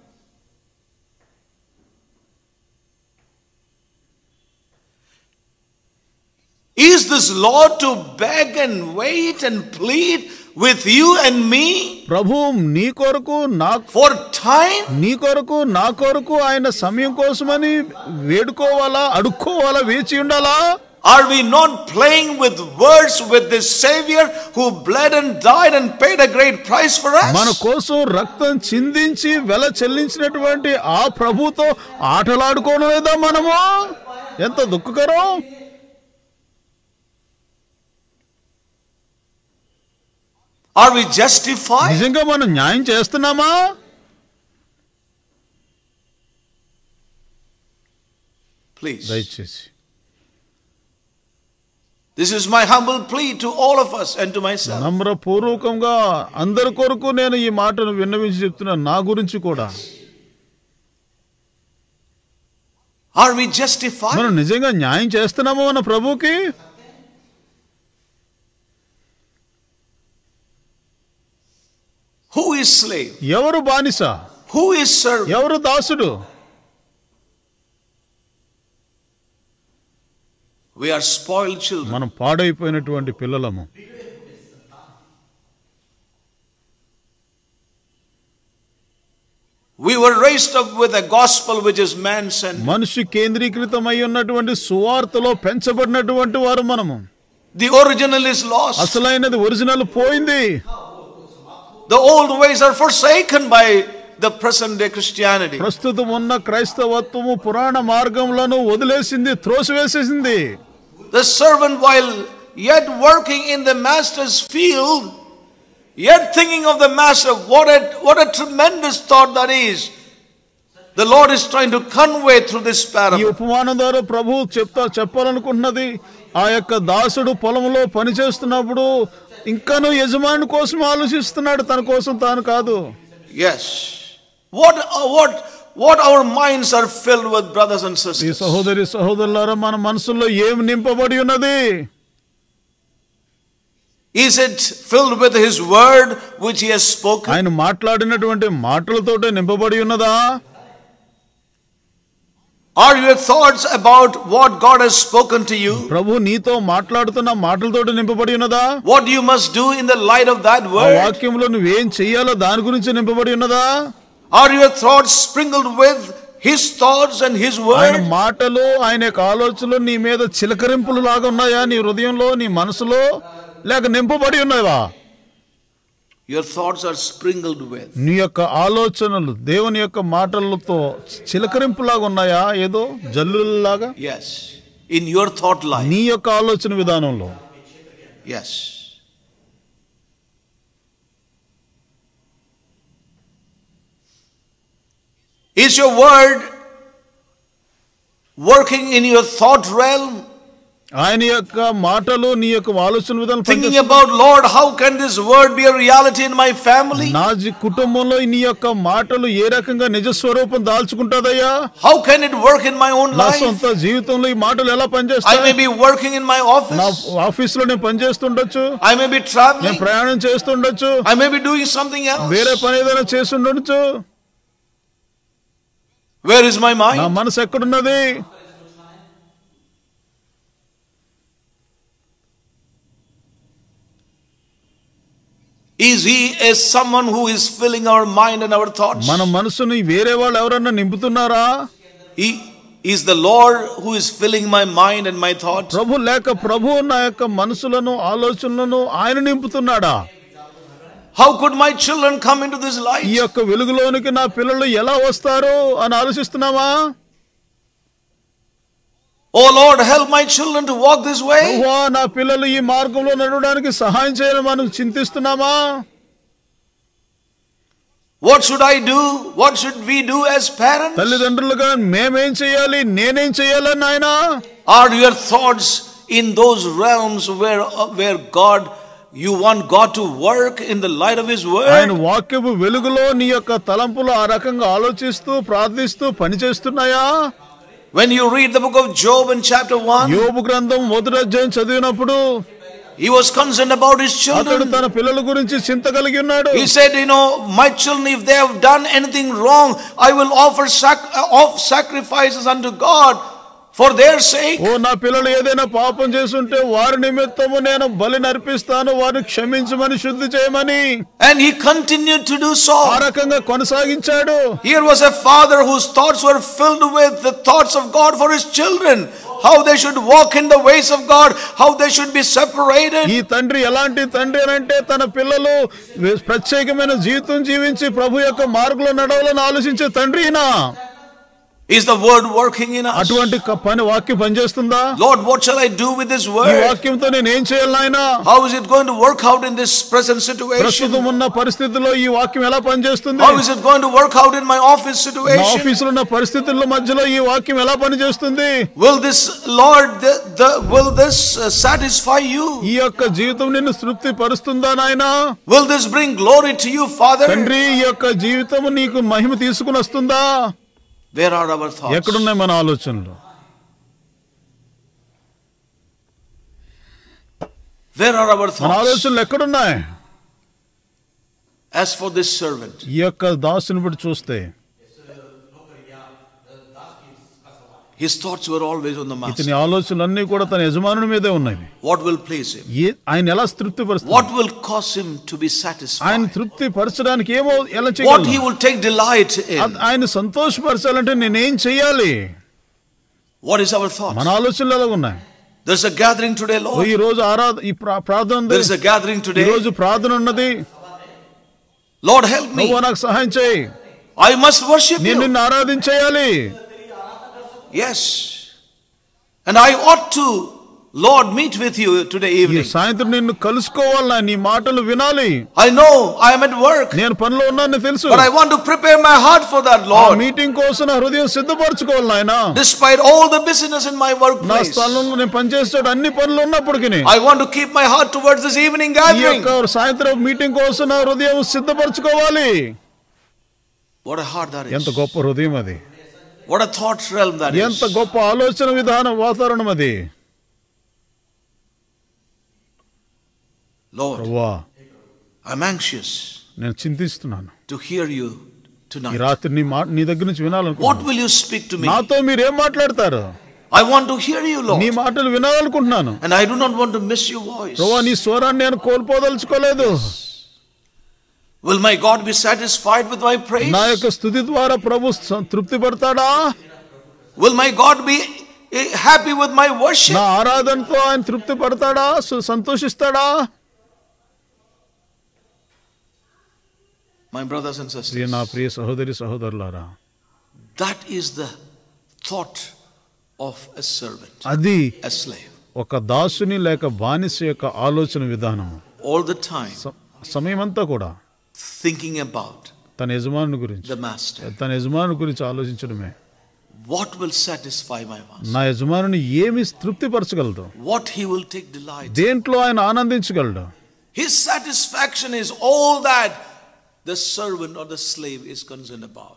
Is this Lord to beg and wait and plead with you and me? ప్రభు నీ కొరకు for time? నీ కొరకు నా కొరకు ఆయన సమయం కోసమని వేడుకోవాలా, అడుక్కోవాలా, వేచి ఉండాలా? Are we not playing with words with this Savior who bled and died and paid a great price for us? మన కోసం రక్తం చిందించి వెల చెల్లించినటువంటి ఆ ప్రభుతో ఆటలాడుకోవడం లేదా మనము? ఎంత దుఃఖకరం. Are we justified? నిజంగా మనం న్యాయం చేస్తున్నామా? Please. దయచేసి. This is my humble plea to all of us and to myself. నమ్రపూర్వకంగా అందరి కొరకు నేను ఈ మాటను విన్నవించి చెప్తున్నాను, నా గురించి కూడా. Are we justified? మనం నిజంగా న్యాయం చేస్తున్నామా మన ప్రభుకి? Who is slave? ఎవరు బానిస? Who is servant? ఎవరు దాసుడు? We are spoiled children. మనం పాడైపోయినటువంటి పిల్లలము. We were raised up with a gospel which is man-centered. మనిషి కేంద్రీకృతమై ఉన్నటువంటి సువార్తలో పెంచబడినటువంటి వారు మనము. The original is lost. అసలైనది ఒరిజినల్ పోయింది. The old ways are forsaken by the present day Christianity. ప్రస్తుతం ఉన్న క్రైస్తవత్వము పురాణ మార్గములను వదిలేసింది, త్రోసివేసేసింది. The servant, while yet working in the master's field, yet thinking of the master, what a tremendous thought that is. The Lord is trying to convey through this ఈ parable. ఉపమానం ద్వారా ప్రభు చెప్పాలనుకుంటున్నది, ఆ యొక్క దాసుడు పొలంలో పనిచేస్తున్నప్పుడు ఇంకాను యజమాని కోసం ఆలోచిస్తున్నాడు, తన కోసం తాను కాదు. Yes. What our minds are filled with, brothers and sisters. ఈ సహోదరి సహోదరులారా, మన మనసులో ఏం నింపబడి ఉన్నది? Is it filled with His word which He has spoken? ఆయన మాట్లాడినటువంటి మాటలతోటే నింపబడి ఉన్నదా? Are your thoughts about what God has spoken to you? ప్రభు నీతో మాట్లాడుతున్న మాటలతోటే నింపబడి ఉన్నదా? What you must do in the light of that ఆ word? వాక్యంలో నువ్వేం చెయ్యాలో దాని గురించి నింపబడి ఉన్నదా? Are your thoughts sprinkled with His thoughts and His ఆయన word? మాటలు, ఆయన యొక్క ఆలోచనలు నీ మీద చిలకరింపులు లాగా ఉన్నాయా నీ హృదయంలో, నీ మనసులో, లేక నింపబడి ఉన్నావా? your thoughts are sprinkled with. నీ యొక్క ఆలోచనలు దేవుని యొక్క మాటలతో చిలకరింపులాగా ఉన్నాయా, ఏదో జల్లులాగా? Yes, in your thought life. నీ యొక్క ఆలోచన విధానంలో. Yes. Is your word working in your thought realm? ఆయన యొక్క మాటలు నీ యొక్క ఆలోచన విధానం Thinking about, Lord, how can this word be a reality in my family? నా కుటుంబంలో నీ యొక్క మాటలు ఏ రకంగా నిజ స్వరూపం దాల్చుకుంటాదయ్యా? How can it work in my own నా life? సొంత జీవితంలో ఈ మాటలు ఎలా I పనిచేస్తాయి? may be working in my నా office. ఆఫీసులో నేను పనిచేస్తుండొచ్చు, I may be నేను traveling. ప్రయాణం చేస్తుండొచ్చు, I may be doing something వేరే else. పని ఏదైనా చేస్తుండొచ్చు. Where is my నా mind? మనసు ఎక్కడున్నది? Is he as someone who is filling our mind and our thoughts? మన మనసుని వేరే వాళ్ళు ఎవరన్నా నింపుతున్నారా? He is the Lord who is filling my mind and my thoughts. ప్రభు లేక ప్రభు నా యొక్క మనసులను ఆలోచనలను ఆయన నింపుతున్నాడా? How could my children come into this ఈ light? యొక్క వెలుగులోనికి నా పిల్లలు ఎలా వస్తారు అని ఆలోచిస్తున్నావా? Oh Lord, help my children to walk this way. ప్రభువా, నా పిల్లలు ఈ మార్గంలో నడవడానికి సహాయం చేయాలని మనం చింతిస్తున్నామా? What should I do? What should we do as parents? తల్లిదండ్రులుగా మేమేం చేయాలి, నేనేం చేయాలి నాయనా? Are your thoughts in those realms where God, you want God to work in the light of His ఆయన word? వాక్యపు వెలుగులో నీ యొక్క తలంపులు ఆ రకంగా ఆలోచిస్తూ ప్రార్థిస్తూ పనిచేస్తున్నాయా? When you read the book of Job in chapter 1, యోబు గ్రంథం మొదటి అధ్యాయం చదివినప్పుడు he was concerned about his అతడు children. తన పిల్లల గురించి చింత కలిగి ఉన్నాడు. He said, my children, if they have done anything wrong, I will offer sacrifices unto God for their sake. ఓ నా పిల్లలు ఏదైనా పాపం చేసుంటే వారి నిమిత్తము నేను బలిని అర్పిస్తాను, వారిని క్షమించమని శుద్ధి చేయమని. And he continued to do so. ఆ రకంగా కొనసాగించాడు. Here was a father whose thoughts were filled with the thoughts of God for his children. How they should walk in the ways of God, how they should be separated. ఈ తండ్రి ఎలాంటి తండ్రి అంటే తన పిల్లలు ప్రత్యేకమైన జీవితం జీవించి ప్రభు యొక్క మార్గంలో నడవాలని ఆలోచించే తండ్రి ఈయన. Is the word working in us? అటువంటి పని వాక్యం పనిచేస్తుందా? Lord, what shall I do with this ఈ word? వాక్యంతో నేను ఏం చేయాలి నాయనా? How is it going to work out in this present situation? ప్రస్తుతం ఉన్న పరిస్థితుల్లో ఈ వాక్యం ఎలా పనిచేస్తుంది? How is it going to work out in my office నా situation? ఆఫీసులో ఉన్న పరిస్థితుల మధ్యలో ఈ వాక్యం ఎలా పనిచేస్తుంది? Will this, Lord, will this satisfy you? ఈ యొక్క జీవితం నిన్ను తృప్తి పరుస్తుందా నాయనా? Will this bring glory to you, Father? తండ్రి, ఈ యొక్క జీవితం నీకు మహిమ తీసుకుని వస్తుందా? Where are our thoughts? ఎక్కడున్నాయి మన ఆలోచనలు? Where are our మన thoughts? ఆలోచనలు ఎక్కడున్నాయి? As for this servant, ఈ యొక్క దాసుని బట్టి చూస్తే his thoughts were always on the master. ఇతని ఆలోచనలన్నీ కూడా తన యజమానుని మీదే ఉన్నాయి. What will please him? ఆయన ఎలా తృప్తి పరుస్తాడు? What will cause him to be satisfied? ఆయన తృప్తి పరచడానికి ఎలా What he చేయగలరు? will take delight in? ఆయన సంతోషపరచాలంటే నేనేం చేయాలి? What is our thoughts? మన ఆలోచనలు ఎలా ఉన్నాయి? There's a gathering today, Lord. ఈ రోజు ప్రార్థన ఉంది. There is a gathering ఈ today. రోజు ప్రార్థన ఉన్నది. Lord, help me. నువ్వు నాకు సహాయం చేయి. I must worship నేను you. నిన్ను ఆరాధించేయాలి. Yes. And I ought to, Lord, meet with you today ఈ evening. సాయంత్రం నిన్ను కలుసుకోవాలా, నీ మాటలు వినాలి. I know I am at work, నేను పనిలో ఉన్నాను తెలుసు. but I want to prepare my heart for that, ఆ Lord. మీటింగ్ కోసం నా హృదయం సిద్ధపరచుకోవాలి నాయనా. Despite all the business in my నా workplace, స్థలంలో నేను పనిచేసే అన్ని పనులు ఉన్నప్పటికీ I want to keep my heart towards this evening ఈ gathering. యొక్క సాయంత్రం మీటింగ్ కోసం నా హృదయం సిద్ధపరచుకోవాలి. What a heart that ఎంత is. గొప్ప హృదయం అది. What a thought realm that ఎంత is. గొప్ప ఆలోచన విధానం వాతావరణం అది. Lord, ప్రభువా, I'm anxious నేను చింతిస్తున్నాను. to hear you ఈ tonight. రాత్రి నీ దగ్గర నుంచి What వినాలనుకుంటున్నాను. will you speak to me? నాతో మీరేం మాట్లాడతారు? I want to hear you, నీ Lord. మాటలు వినాలనుకుంటున్నాను. And I do not want to miss your voice. ప్రభువా, నీ స్వరాన్ని నేను కోల్పోదలుచుకోలేదు. Will my God be satisfied with my praise? నా యొక్క స్తుతి ద్వారా ప్రభు తృప్తి పడతాడా? Will my God be happy with my worship? నా ఆరాధనతో ఆయన తృప్తి పడతాడా? సంతోషిస్తాడా? My brothers and Priya sisters, నా ప్రియ సహోదరి సహోదరులారా, that is the thought of a servant, అది a slave. ఒక దాసుని లేక బానిస యొక్క ఆలోచన విధానము. All the time సమయమంతా కూడా thinking about తన యజమానుని గురించి, the master. తన యజమానుని గురించి ఆలోచించడమే. What will satisfy my master? నా యజమానుని ఏమి తృప్తిపరచగలదు, What he will take delight. దేంట్లో ఆయన ఆనందించగలడు. His satisfaction is all that the servant or the slave is concerned about.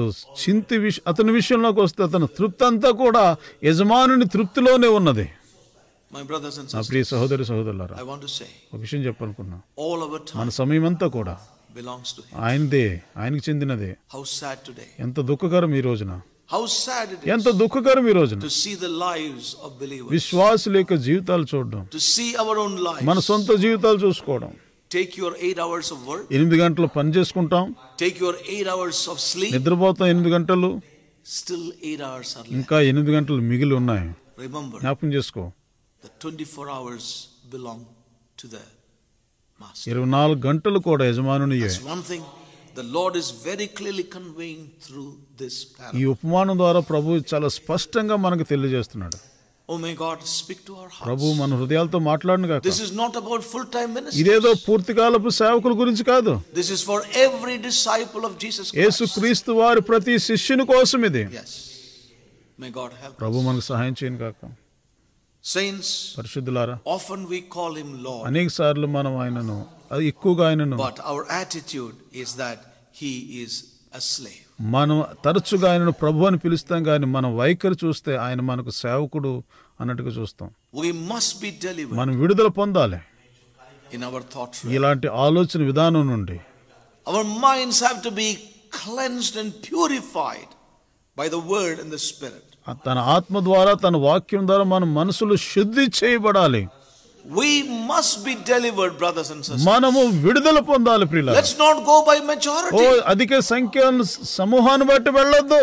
అతని విషయంలోకి వస్తే అతని తృప్తి అంతా కూడా యజమానుని తృప్తిలోనే ఉన్నది. My brothers and నా sisters, ప్రియ సహోదరి సహోదరులారా, I want to say, ఒక విషయం చెప్పాలనుకున్నా. all our మన time సమయం అంతా కూడా belongs to him. ఆయనదే, ఆయనకి చెందినదే. How sad today. ఎంత దుఃఖకరం ఈ రోజున, How sad it ఎంత is దుఃఖకరం ఈ రోజున to see the lives of believers. విశ్వాసుల యొక్క జీవితాలు చూడడం, To see our own మన lives. సొంత జీవితాలు చూసుకోవడం. Take your 8 hours of work. 8 గంటలు పని చేసుకుంటాం, Take your 8 hours of sleep. నిద్రపోతాం 8 గంటలు, Still 8 hours are left. ఇంకా 8 గంటలు మిగిలి ఉన్నాయి. Remember, జ్ఞాపకం చేసుకో, the 24 hours belong to the master. 24 గంటలు కూడా యజమానునియే. That's one thing the Lord is very clearly conveying through this ఈ parable. ఉపమానం ద్వారా ప్రభు చాలా స్పష్టంగా మనకు తెలియజేస్తున్నాడు. Oh, may God speak to our Prabhu hearts. మన హృదయాలతో మాట్లాడను గాక. This is not about full-time ministry. ఇదేదో పూర్తికాలపు సేవకుల గురించి కాదు. This is for every disciple of Jesus Yesu Christ. క్రీస్తు వారి ప్రతి శిష్యుని కోసం ఇది. Yes. May God help ప్రభు us. మనకు సహాయం చేయను కాక. Saints, పరిశుద్ధులారా, often we call him Lord, అనేక సార్లు మనం ఆయనను, అది ఎక్కువగా ఆయనను, but our attitude is that he is a slave. మనం తరచుగా ఆయనను ప్రభు అని పిలుస్తాం, కానీ మన వైఖరి చూస్తే ఆయన మనకు సేవకుడు అన్నట్టుగా చూస్తాం. We must be delivered మనం విడుదల పొందాలి in our thoughts. ఇలాంటి ఆలోచన విధానం నుండి. Our minds have to be cleansed and purified by the word and the spirit. తన ఆత్మ ద్వారా, తన వాక్యం ద్వారా మన మనసులు శుద్ధి చేయబడాలి. We must be delivered, brothers and sisters. మనము విడుదల పొందాలి ప్రియులారా. Let's not go by majority. అధిక సంఖ్య సమూహాన్ని బట్టి వెళ్ళొద్దు.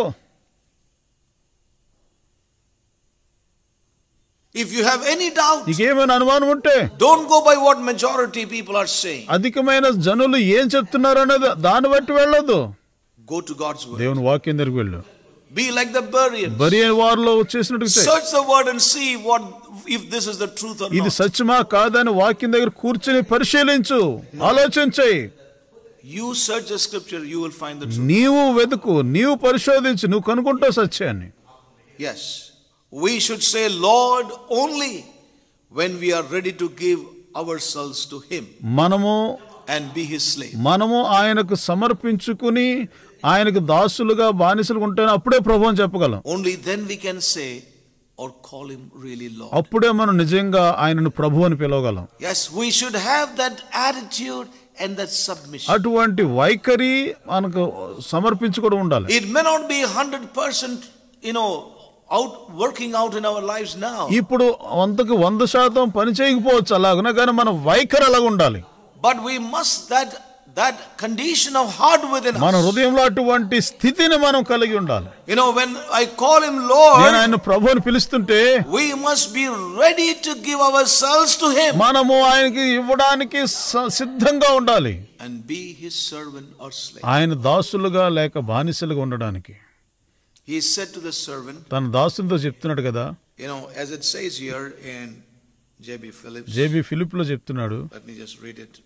If you have any doubt, నీకేమైనా అనుమానం ఉంటే don't go by what majority people are saying. అధికమైన జనులు ఏం చెప్తున్నారు అనేది దాన్ని బట్టి వెళ్ళొద్దు. Go to God's word. దేవుని వాక్యం దగ్గరికి వెళ్ళు. Be like the Bereans. బరియన్ వారిలో వచ్చేసినట్టు Search the word and see what if this is the truth or ఇది not. సత్యమా కాదని వాక్యం దగ్గర కూర్చొని పరిశీలించు, ఆలోచించు. You search the scripture, you will find the truth. నీవు వెతుకు, నీవు పరిశోధించు, నువ్వు కనుక్కుంటావు సత్యాన్ని. Yes. We should say Lord only when we are ready to give ourselves to him and be his slave. మనము ఆయనకు సమర్పించుకుని ఆయనకు దాసులుగా బానిసలుగా ఉంటేనే అప్పుడే ప్రభు అని చెప్పగలం. Only then we can say or call him really Lord. అప్పుడే మనం నిజంగా ఆయనను ప్రభు అని పిలవగలం. Yes, we should have that attitude and that submission. అటువంటి వైఖరి మనకు సమర్పించుకోవడం ఉండాలి. It may not be 100%, working out in our lives now. ఇప్పుడు 100% పని చేయకపోవచ్చు అలాగునా, కానీ మన వైఖరి అలాగ ఉండాలి. But we must that condition of heart within us. మన హృదయంలో అటువంటి స్థితిని మనం కలిగి ఉండాలి. When I call him Lord, నేను ఆయన ప్రభు అని పిలుస్తుంటే we must be ready to give ourselves to him. మనము ఆయనకి ఇవ్వడానికి సిద్ధంగా ఉండాలి. And be his servant or slave. ఆయన దాసులుగా లేక బానిసలుగా ఉండడానికి. He said to the servant, తన దాసునితో చెప్తున్నాడు కదా, as it says here in J.B. Phillips. J B ఫిలిప్లో చెప్తున్నాడు. Let me just read it.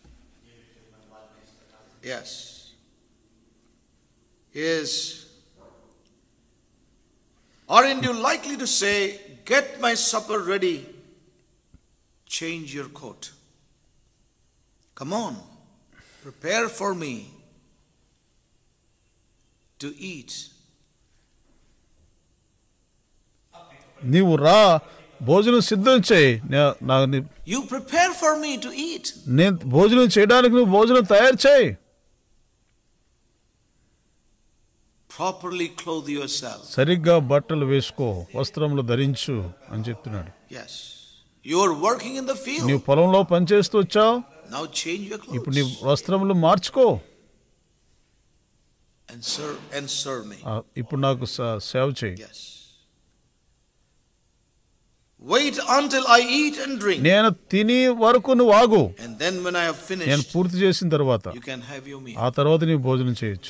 Yes. Aren't you likely to say, get my supper ready, change your coat. Come on, prepare for me to eat. నీవు రా, భోజనం సిద్ధం చేయి. You prepare for me to eat. నేను భోజనం చేయడానికి నువ్వు భోజనం తయారు చేయి. Properly clothe yourself. సరిగ్గా బట్టలు వేసుకో, వస్త్రములు ధరించు అని చెప్తున్నాడు. Yes. You are working in the field. నీవు పొలంలో పనిచేస్తూ వచ్చావు, Now change your clothes. ఇప్పుడు నీ వస్త్రములు మార్చుకో. And serve me. ఇప్పుడు నాకు సేవ చేయి. Yes. Wait until I eat and drink. నేను తిని వరకు నువ్వు ఆగు. And then when I have నేను finished, పూర్తి చేసిన తర్వాత you can have your meal. ఆ తర్వాత నీవు భోజనం చేయొచ్చు.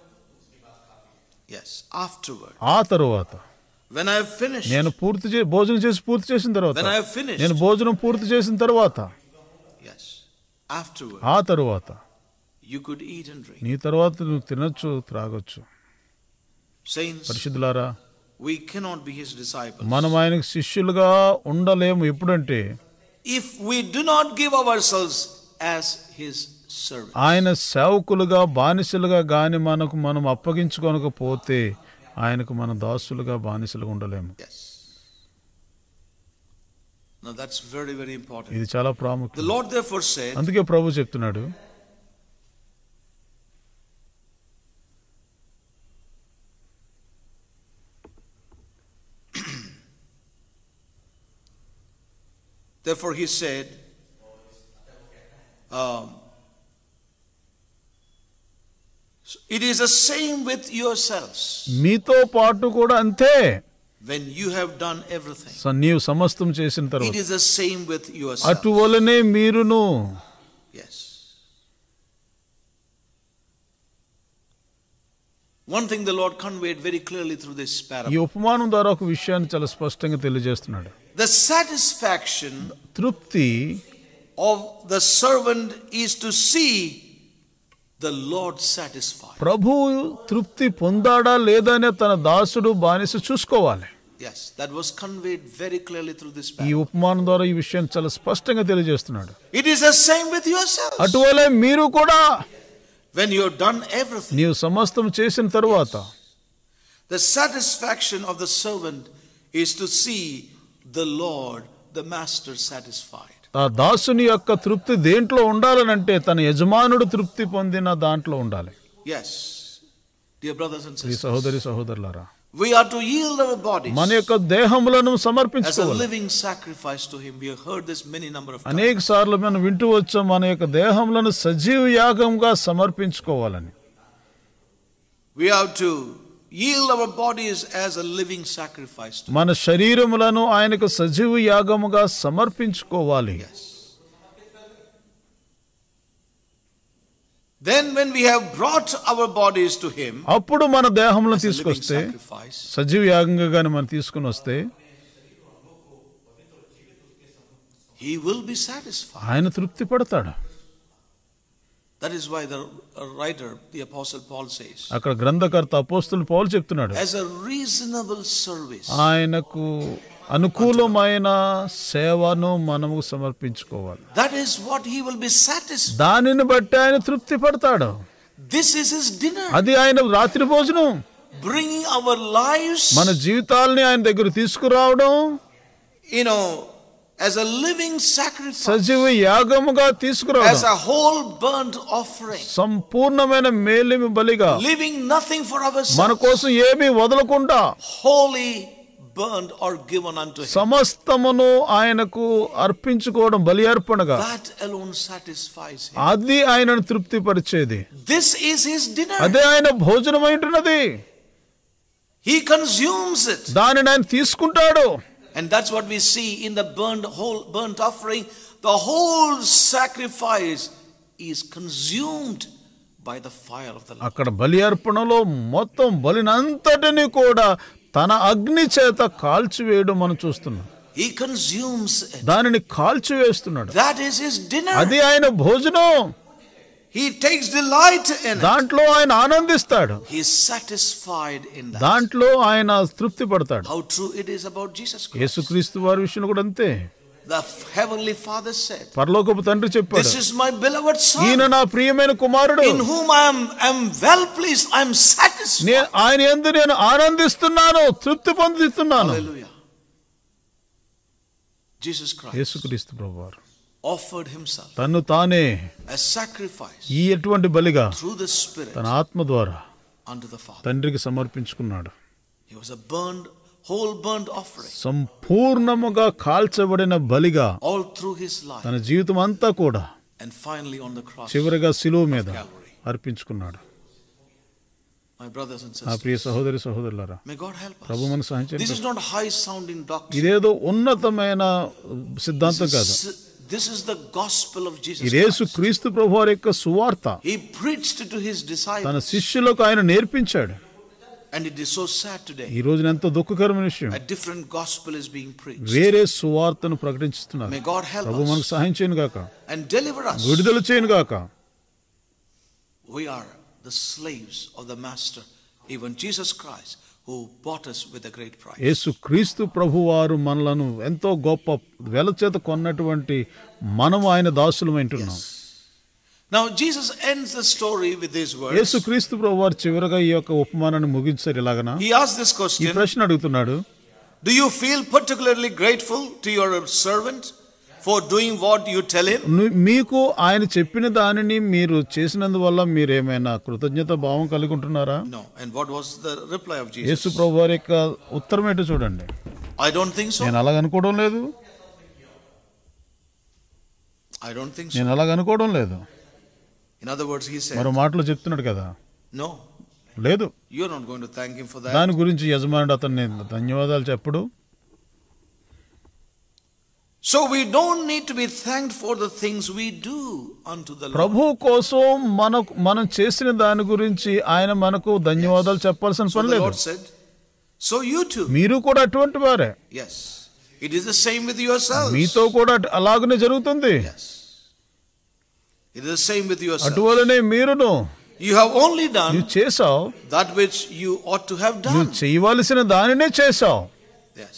Yes, afterward. ఆ తర్వాత When I have finished. నేను భోజనం చేసి పూర్తి చేసిన తర్వాత. When I have finished. నేను భోజనం పూర్తి చేసిన తర్వాత. Yes, afterward. ఆ తర్వాత you could eat and drink. నీ తర్వాత నువ్వు తినొచ్చు, త్రాగొచ్చు. Saints, పరిశుద్ధులారా, we cannot be his disciples. మనం ఆయనకు శిష్యులుగా ఉండలేము. ఎప్పుడంటే if we do not give ourselves as his servants. ఆయన సేవకులుగా బానిసలుగా గాని మనం అప్పగించుకోనకపోతే ఆయనకు మన దాసులుగా బానిసలుగా ఉండలేము. Yes. Now that's very, very important. ఇది చాలా ప్రాముఖ్యం. The Lord therefore said, అందుకే ప్రభు చెప్తున్నాడు, therefore he said, it is the same with yourselves. మీతో పాటు కూడా అంతే. When you have done everything, నీవు సమస్తం చేసిన తర్వాత it is the same with yourselves. అటువలనే మీరును. Yes. One thing the Lord conveyed very clearly through this ఈ parable. ఉపమానం ద్వారా ఒక విషయాన్ని చాలా స్పష్టంగా తెలియజేస్తున్నాడు. The satisfaction తృప్తి of the servant is to see the Lord satisfied. ప్రభు తృప్తి పొందాడా లేదా అనే తన దాసుడు బానిస చూసుకోవాలి. Yes, that was conveyed very clearly through this ఈ parable. ఉపమానం ద్వారా ఈ విషయాన్ని చాలా స్పష్టంగా తెలియజేస్తున్నాడు. It is the same with yourselves. అటువలే మీరు కూడా When you have done everything, నీవు సమస్తం చేసిన తరువాత the satisfaction of the servant is to see the Lord, the master, satisfied. ఆ దాసుని యొక్క తృప్తి దేంట్లో ఉండాలనంటే తన యజమానుడు తృప్తి పొందిన దాంట్లో ఉండాలి. Yes, dear brothers and ఈ sisters, సహోదరులారా, we are to yield our bodies మన యొక్క దేహములను as a సమర్పించుకోవాలి. living sacrifice to him. We have heard this many number of times. అనేక సార్లు మనం వింటూ వచ్చాం, మన యొక్క దేహములను సజీవ యాగంగా సమర్పించుకోవాలని. We have to yield our bodies as a living sacrifice to him. మన శరీరములను ఆయనకు సజీవ యాగముగా సమర్పించుకోవాలి. Yes. Then when we have brought our bodies to him అప్పుడు మన దేహములను as a living తీసుకొస్తే, sacrifice, సజీవ యాగంగా గాని మనం తీసుకుని వస్తే he will be satisfied. ఆయన తృప్తి పడతాడు. That is why the writer, the apostle Paul says, అక్కడ గ్రంథకర్త అపోస్తలుడు పౌలు చెప్తున్నాడు, as a reasonable service. ఆయనకు అనుకూలమైన సేవను మనము సమర్పించుకోవాలి. That is what he will be satisfied. దానిని బట్టి ఆయన తృప్తి పడతాడు. This is his dinner. అది ఆయన రాత్రి భోజనం. Bringing our lives, మన జీవితాలని ఆయన దగ్గర తీసుకురావడం, as a living sacrifice, సజీవ యాగముగా as తీసుకురావడం, a whole burnt offering, సంపూర్ణమైన మేలిమి బలిగా, leaving nothing for మన ourselves, కోసం ఏమీ వదలకుండా wholly burned or given unto him. సమస్తమును ఆయనకు అర్పించుకోవడం, బలి అర్పణగా. That alone satisfies him. అది ఆయనను తృప్తిపరిచేది. This is his dinner. అదే ఆయన భోజనం ఉంటున్నది. He consumes it. దానిని ఆయన తీసుకుంటాడు. And that's what we see in the burnt offering. The whole sacrifice is consumed by the fire of the Lord. అక్కడ బలి అర్పణలో మొత్తం బలినంతటిని కూడా తన అగ్ని చేత కాల్చివేయడం మనం చూస్తున్నాం. He consumes it. దానిని కాల్చివేస్తున్నాడు. That is his dinner. అది ఆయన భోజనం. He takes delight in it. దాంట్లో ఆయన ఆనందిస్తాడు. He is satisfied in that. దాంట్లో ఆయన తృప్తి పడతాడు. How true it is about Jesus Christ. యేసుక్రీస్తు వారి విషయంలో కూడా అంతే. The heavenly Father said, పరలోకపు తండ్రి చెప్పాడు, this is my beloved ఈయన son, నా ప్రియమైన కుమారుడు, in whom I am well pleased, I am satisfied. ఆయన యందు నేను ఆనందిస్తున్నాను, తృప్తి పొందుతున్నాను. Hallelujah. Jesus Christ యేసుక్రీస్తు ప్రభువారు offered himself తన్ను తానే as sacrifice ఈ ఎటువంటి బలిగా through the Spirit తన ఆత్మ ద్వారా unto the Father. తండ్రికి సమర్పించుకున్నాడు. He was a whole burnt offering సంపూర్ణముగా కాల్చబడిన బలిగా all through his life, తన జీవితం అంతా కూడా and finally on the cross చివరిగా శిలువ మీద Calvary. అర్పించుకున్నాడు. My brothers and నా sisters, ప్రియ సహోదరి సహోదరులారా, may God help us. ప్రభు మనకు సహాయం This is చేయండి. not high sounding doctrine. ఇదేదో ఉన్నతమైన సిద్ధాంతం కాదు. This is the gospel of Jesus ఇది యేసు Christ. క్రీస్తు ప్రభు వారి యొక్క సువార్త. He preached to his తన disciples. శిష్యులకు ఆయన నేర్పించాడు. And it is so sad today. ఈ రోజున ఎంతో దుఃఖకరమైన విషయం, A different gospel is being preached. వేరే సువార్తను ప్రకటిస్తున్నారు. May God help ప్రభు మనకు us సహాయం చేయను గాక, and deliver us. విడుదల చేయను గాక. We are the slaves of the Master, even Jesus Christ, who bought us with a great price. యేసు క్రీస్తు ప్రభు వారు మనలను ఎంతో గొప్ప వెల చేత కొన్నటువంటి మనం ఆయన దాసులమైంటున్నాం. Now Jesus ends the story with these Yesu words. క్రీస్తు ప్రభు వారు చివరగా ఈ యొక్క ఉపమానాన్ని ముగించారు ఇలాగనా. He asked this ఈ question: ప్రశ్న అడుగుతున్నాడు, Do you feel particularly grateful to your servant for doing what you tell him? మీకు ఆయన చెప్పిన దానిని మీరు చేసినందువల్ల మీరేమైనా కృతజ్ఞత భావం కలిగి ఉంటున్నారా? No. And what was the reply of Yesu Jesus? ప్రభు వారి యొక్క ఉత్తరం ఏంటో చూడండి. I don't think so. నేను అలాగ అనుకోవడం లేదు, I don't think so. నేను అలాగ అనుకోవడం లేదు. In other words, he said, మరో మాటలో చెప్తున్నాడు కదా, no, లేదు. you're not going to thank him for that. దాని గురించి యజమానుడు అతన్ని ధన్యవాదాలు చెప్పడు. So we don't need to be thanked for the things we do unto the Lord. ప్రభు కోసం మనం చేసిన దాని గురించి ఆయన మనకు ధన్యవాదాలు చెప్పాల్సిన So పని the లేదు. Lord said, so you too. మీరు కూడా అటువంటి వారే. Yes. It is the same with yourselves. మీతో కూడా అలాగనే జరుగుతుంది. Yes. It is the same with yourselves. అటువలనే మీరును You have only done నువ్వు చేసావు, that which you ought to have నువ్వు done. చేయవలసిన దానినే చేసావు. Yes.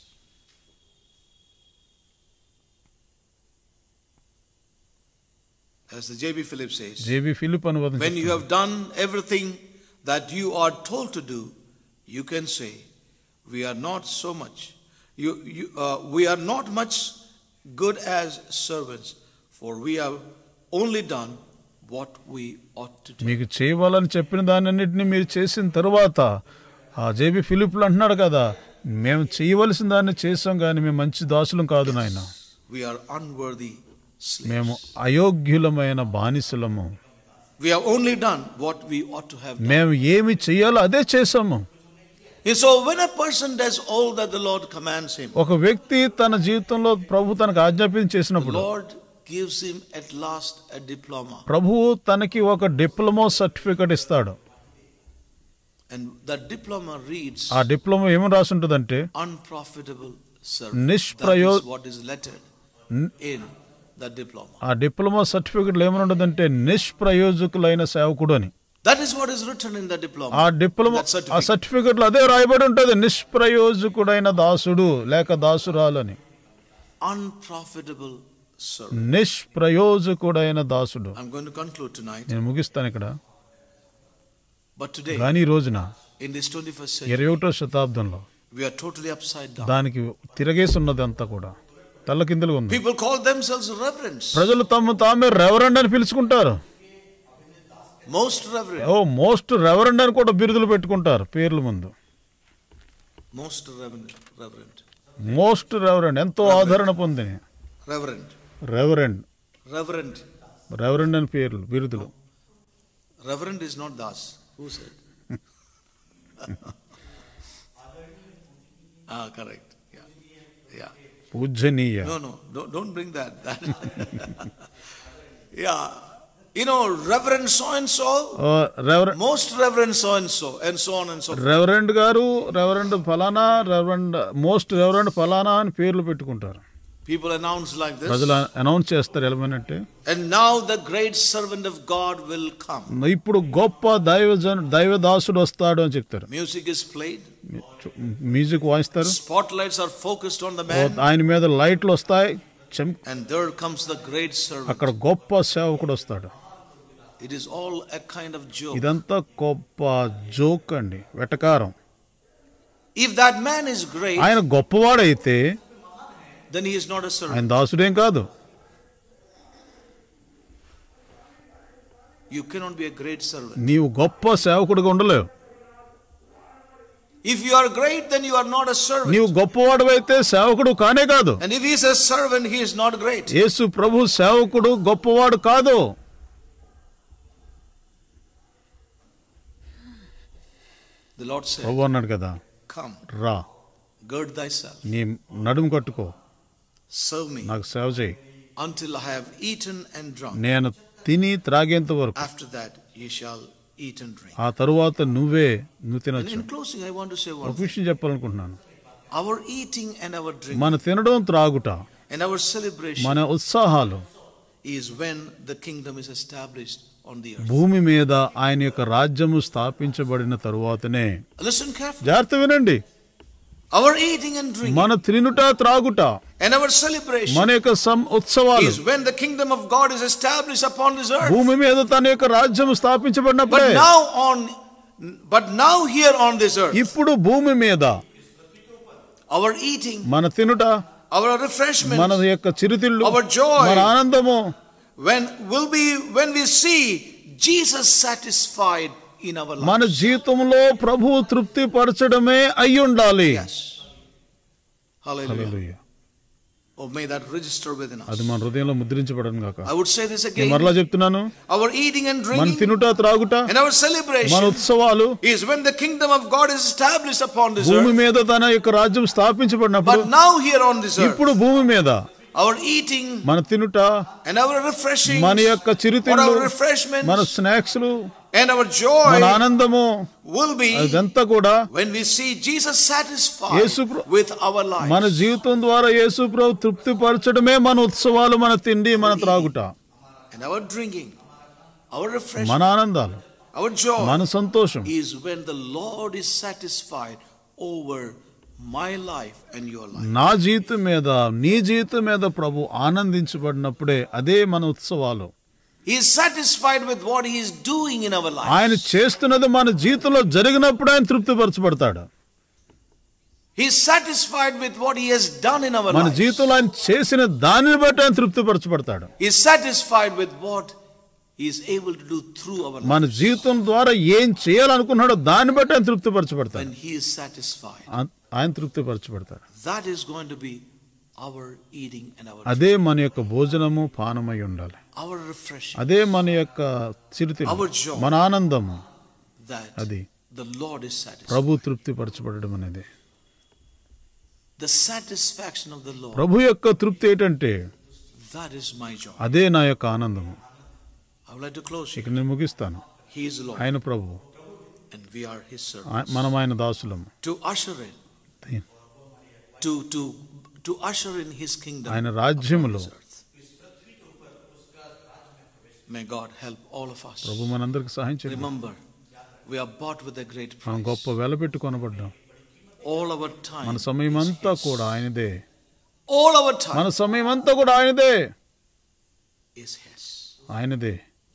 As the J.B. Philip says, J B Philip అనువాదం when you చెప్తున్నాడు. have done everything that you are told to do, you can say, we are not so much. We are not much good as servants, for we have only done what we ought to do. మీకు చేయవాలని చెప్పిన దానన్నిటిని మీరు చేసిన తరువాత ఆ JB ఫిలిప్లు అంటున్నాడు కదా, మేము చేయవలసిన దాన్ని చేసాం కానీ మేము మంచి దాసులం కాదు నాయన, We are unworthy slaves. మేము అయోగ్యులమైన బానిసలము, We have only done what we ought to have done. మేము ఏమి చేయాలో అదే చేసాము. And so when a person does all that the Lord commands him, ఒక వ్యక్తి తన జీవితంలో ప్రభు తనకు ఆజ్ఞాపించి the చేసినప్పుడు Lord gives him at last a diploma. ప్రభువు తనకి ఒక డిప్లొమా సర్టిఫికెట్ ఇస్తాడు. And that diploma reads, ఆ డిప్లొమా ఏమని రాసి ఉంటుందంటే, unprofitable servant. That నిష్ప్రయో- is what is lettered in the diploma. ఆ డిప్లొమా సర్టిఫికెట్ ఏమని ఉంటుందంటే నిష్ప్రయోజకులైన సేవకుడు అని. That is what is written in the diploma. ఆ డిప్లొమా That ఆ certificate. సర్టిఫికెట్ లో అదే రాయబడి ఉంటుంది, నిష్ప్రయోజకుడైన దాసుడు లేక దాసురాలని. Unprofitable servant. నిష్ప్రయోజకుడైన దాసుడు. I'm going to conclude tonight. నేను ముగిస్తాను ఇక్కడ. But today, కానీ ఈ రోజున in this 21st century, 21వ శతాబ్దంలో we are totally upside down. దానికి తిరగేసి ఉన్నది అంతా కూడా తల్లకిందులుగా ఉంది. People call themselves reverends. ప్రజలు తామే రెవరెండ్ అని పిలుచుకుంటారు. Most reverend. మోస్ట్ రెవరెండ్ అని కూడా బిరుదులు పెట్టుకుంటారు పేర్ల ముందు. Most reverend. Reverend. Most reverend ఎంతో ఆదరణ పొందిన Reverend. Reverend Reverend. రెవరెండ్ అని పేర్లు బిరుదులు. Reverend is not Das. Who said? Correct. Yeah. Yeah. పూజనీయ. No. Don't bring that. Yeah. You know, Reverend so and so, most Reverend so and so, and so on and so forth. Reverend గారు, reverend ఫలానా, reverend most reverend ఫలానా అని పేర్లు పెట్టుకుంటారు. People announce like this. ప్రజలు announce చేస్తారు ఎలాగంటే, And now the great servant of God will come. ఇప్పుడు గొప్ప దైవదాసుడు వస్తాడు అని చెప్తారు. Music is played. మ్యూజిక్ వాయిస్తారు. Spotlights are focused on the man. ఆయన మీద లైట్లు వస్తాయి. And there comes the great servant. అక్కడ గొప్ప సేవకుడు వస్తాడు. It is all a kind of joke. ఇదంతా గొప్ప జోక్ అండి, వెటకారం. If that man is great, ఆయన గొప్పవాడైతే then he is not a servant. ఆయన దాసుడేం కాదు. You cannot be a great servant. నీవు గొప్ప సేవకుడిగా ఉండలేవు. If you are great, then you are not a servant. నీవు గొప్పవాడవైతే సేవకుడు కానే కాదు. And if he is a servant, he is not great. యేసు ప్రభు సేవకుడు గొప్పవాడు కాదు. The Lord said, ప్రభు అన్నాడు కదా, come, రా, gird thyself, నీ నడుము కట్టుకో, serve me నాకు సేవ చేయి, until I have eaten and drunk. నేను తిని త్రాగేంత వరకు, After that ye shall eat and drink. ఆ తరువాత నువ్వు And తినొచ్చు. in closing, I want to say one ఒక thing. విషయం చెప్పాలనుకుంటున్నాను. Our eating and our drink మన తినడం త్రాగుట, and our celebration మన ఉత్సాహాలు is when the kingdom is established on the earth. భూమి మీద ఆయన యొక్క రాజ్యము స్థాపించబడిన తరువాతనే. Listen carefully. జాగ్రత్త వినండి. Our eating and drinking మన తినుట త్రాగుట, and our celebration మన యొక్క ఉత్సవాలు is when the kingdom of God is established upon this earth. భూమి మీద తన యొక్క రాజ్యము స్థాపించబడినప్పుడే. But now here on this earth, ఇప్పుడు భూమి మీద our eating, మన తినుట, our refreshment, మన యొక్క చిరుతిళ్ళు, our joy, మన ఆనందము when we see Jesus satisfied in our life. మన జీవితంలో ప్రభువు తృప్తి పరచడమే అయి ఉండాలి. Yes. Hallelujah. Hallelujah. Oh, may that register within us. అది మన హృదయంలో ముద్రించబడను గాక. I would say this again. మరలా చెప్తున్నాను, Our eating and మన drinking తినుట త్రాగుట, and our మన celebration ఉత్సవాలు is when the kingdom of God is established upon this భూమి earth. మీద తన యొక్క రాజ్యం స్థాపించబడినప్పుడు, But now here on this earth, ఇప్పుడు భూమి మీద our eating మన తినుట, and our refreshing, మన యొక్క or చిరుతిళ్ళు, our refreshments మన స్నాక్స్లు, and our మన joy ఆనందము, will be అదంతా కూడా when we see Jesus satisfied Yesu with our lives. మన జీవితం ద్వారా యేసు ప్రభు తృప్తి పరచడమే మన ఉత్సవాలు, మన తిండి, మన త్రాగుట, And our drinking, our refreshing, మన ఆనందాలు, our joy మన సంతోషం is when the Lord is satisfied over my life and your life. నా జీవితం మీద, నీ జీవితం మీద ప్రభు ఆనందించబడినప్పుడే అదే మన ఉత్సవాలు. He is satisfied with what he is doing in our life. ఆయన చేస్తున్నది మన జీవితంలో జరిగినప్పుడు ఆయన తృప్తిపరచబడతాడు. He is satisfied with what he has done in our మన life. జీవితంలో ఆయన చేసిన దానిని బట్టి ఆయన తృప్తిపరచబడతాడు. He is satisfied with what he is able to do through our life. మన జీవితం ద్వారా ఏం చేయాలనుకున్నాడో దాన్ని బట్టి ఆయన తృప్తిపరచబడతాడు. When he is satisfied, ఆయన తృప్తిపరచబడతాడు. that is going to be our eating and our అదే మన యొక్క భోజనము, పానమై ఉండాలి. our refreshing, అదే మన యొక్క చిరుతిళ్ళు, our joy, మన ఆనందము. that అది the Lord is satisfied. ప్రభు తృప్తిపరచబడడం అనేది. The satisfaction of the Lord, ప్రభు యొక్క తృప్తి ఏంటంటే that is my joy. అదే నా యొక్క ఆనందము. I would like to close ఇక here. నేను ముగిస్తాను. He is Lord ఆయన ప్రభు, and we are his servants. మనం ఆయన దాసులము. To usher in, to usher in his kingdom ఆయన upon రాజ్యములో this earth. May God help all of us. ప్రభు మనందరికి సహాయం చేయండి. Remember, we are bought with a great మనం price. గొప్ప వెల పెట్టి కొనబడ్డాం. All our time, మన సమయం అంతా కూడా ఆయనదే. all our time మన సమయం అంతా కూడా ఆయనదే. is his. ఆయనదే.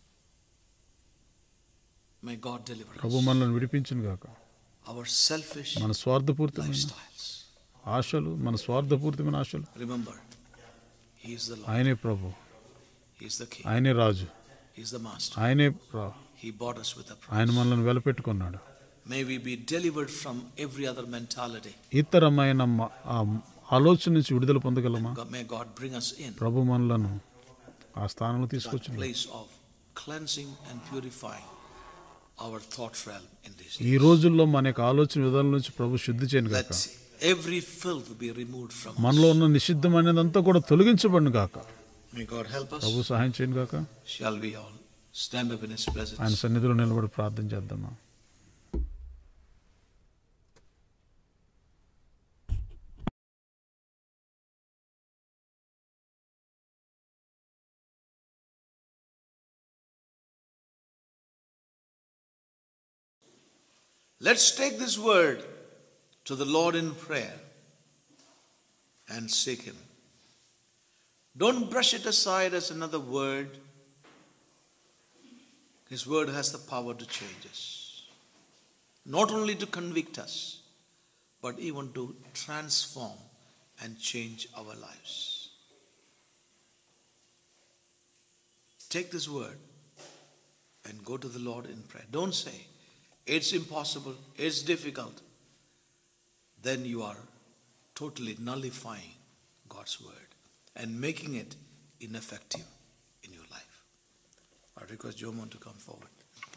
May God deliver ప్రభు us. మనల్ని విడిపించును గాక. Our selfish మన స్వార్థపూరితమైన lifestyles. ఆశలు, మన స్వార్థపూరితమైన ఆశలు. Remember, he is the Lord. ఆయనే ప్రభు, He is the king. ఆయనే రాజు, He is the master. ఆయనే He bought us with a price. ఆయన మనల్ని వెలపెట్టుకున్నాడు. May we be delivered from every other mentality. ఇతరమైన ఆలోచన నుంచి విడుదల పొందగలమా? May God bring us in ప్రభు మనలను ఆ స్థానంలో that తీసుకొచ్చింది. place of cleansing and purifying our thought realm in this. ఈ రోజుల్లో మన యొక్క ఆలోచన విధాల నుంచి ప్రభు శుద్ధి చేయను గాక. Let every filth be removed from మనలో us. ఉన్న నిషిద్ధమైనదంతా కూడా తొలగించబడును గాక. May God help us. ప్రభు సహాయం చేయను గాక. Shall we all stand up in his ఆయన presence? సన్నిధిలో నిలబడి ప్రార్థన చేద్దామా? Let's take this word to the Lord in prayer and seek him. Don't brush it aside as another word. His word has the power to change us. Not only to convict us, but even to transform and change our lives. Take this word and go to the Lord in prayer. Don't say, it's impossible, it's difficult. Then you are totally nullifying God's word and making it ineffective in your life. I request Jomon to come forward.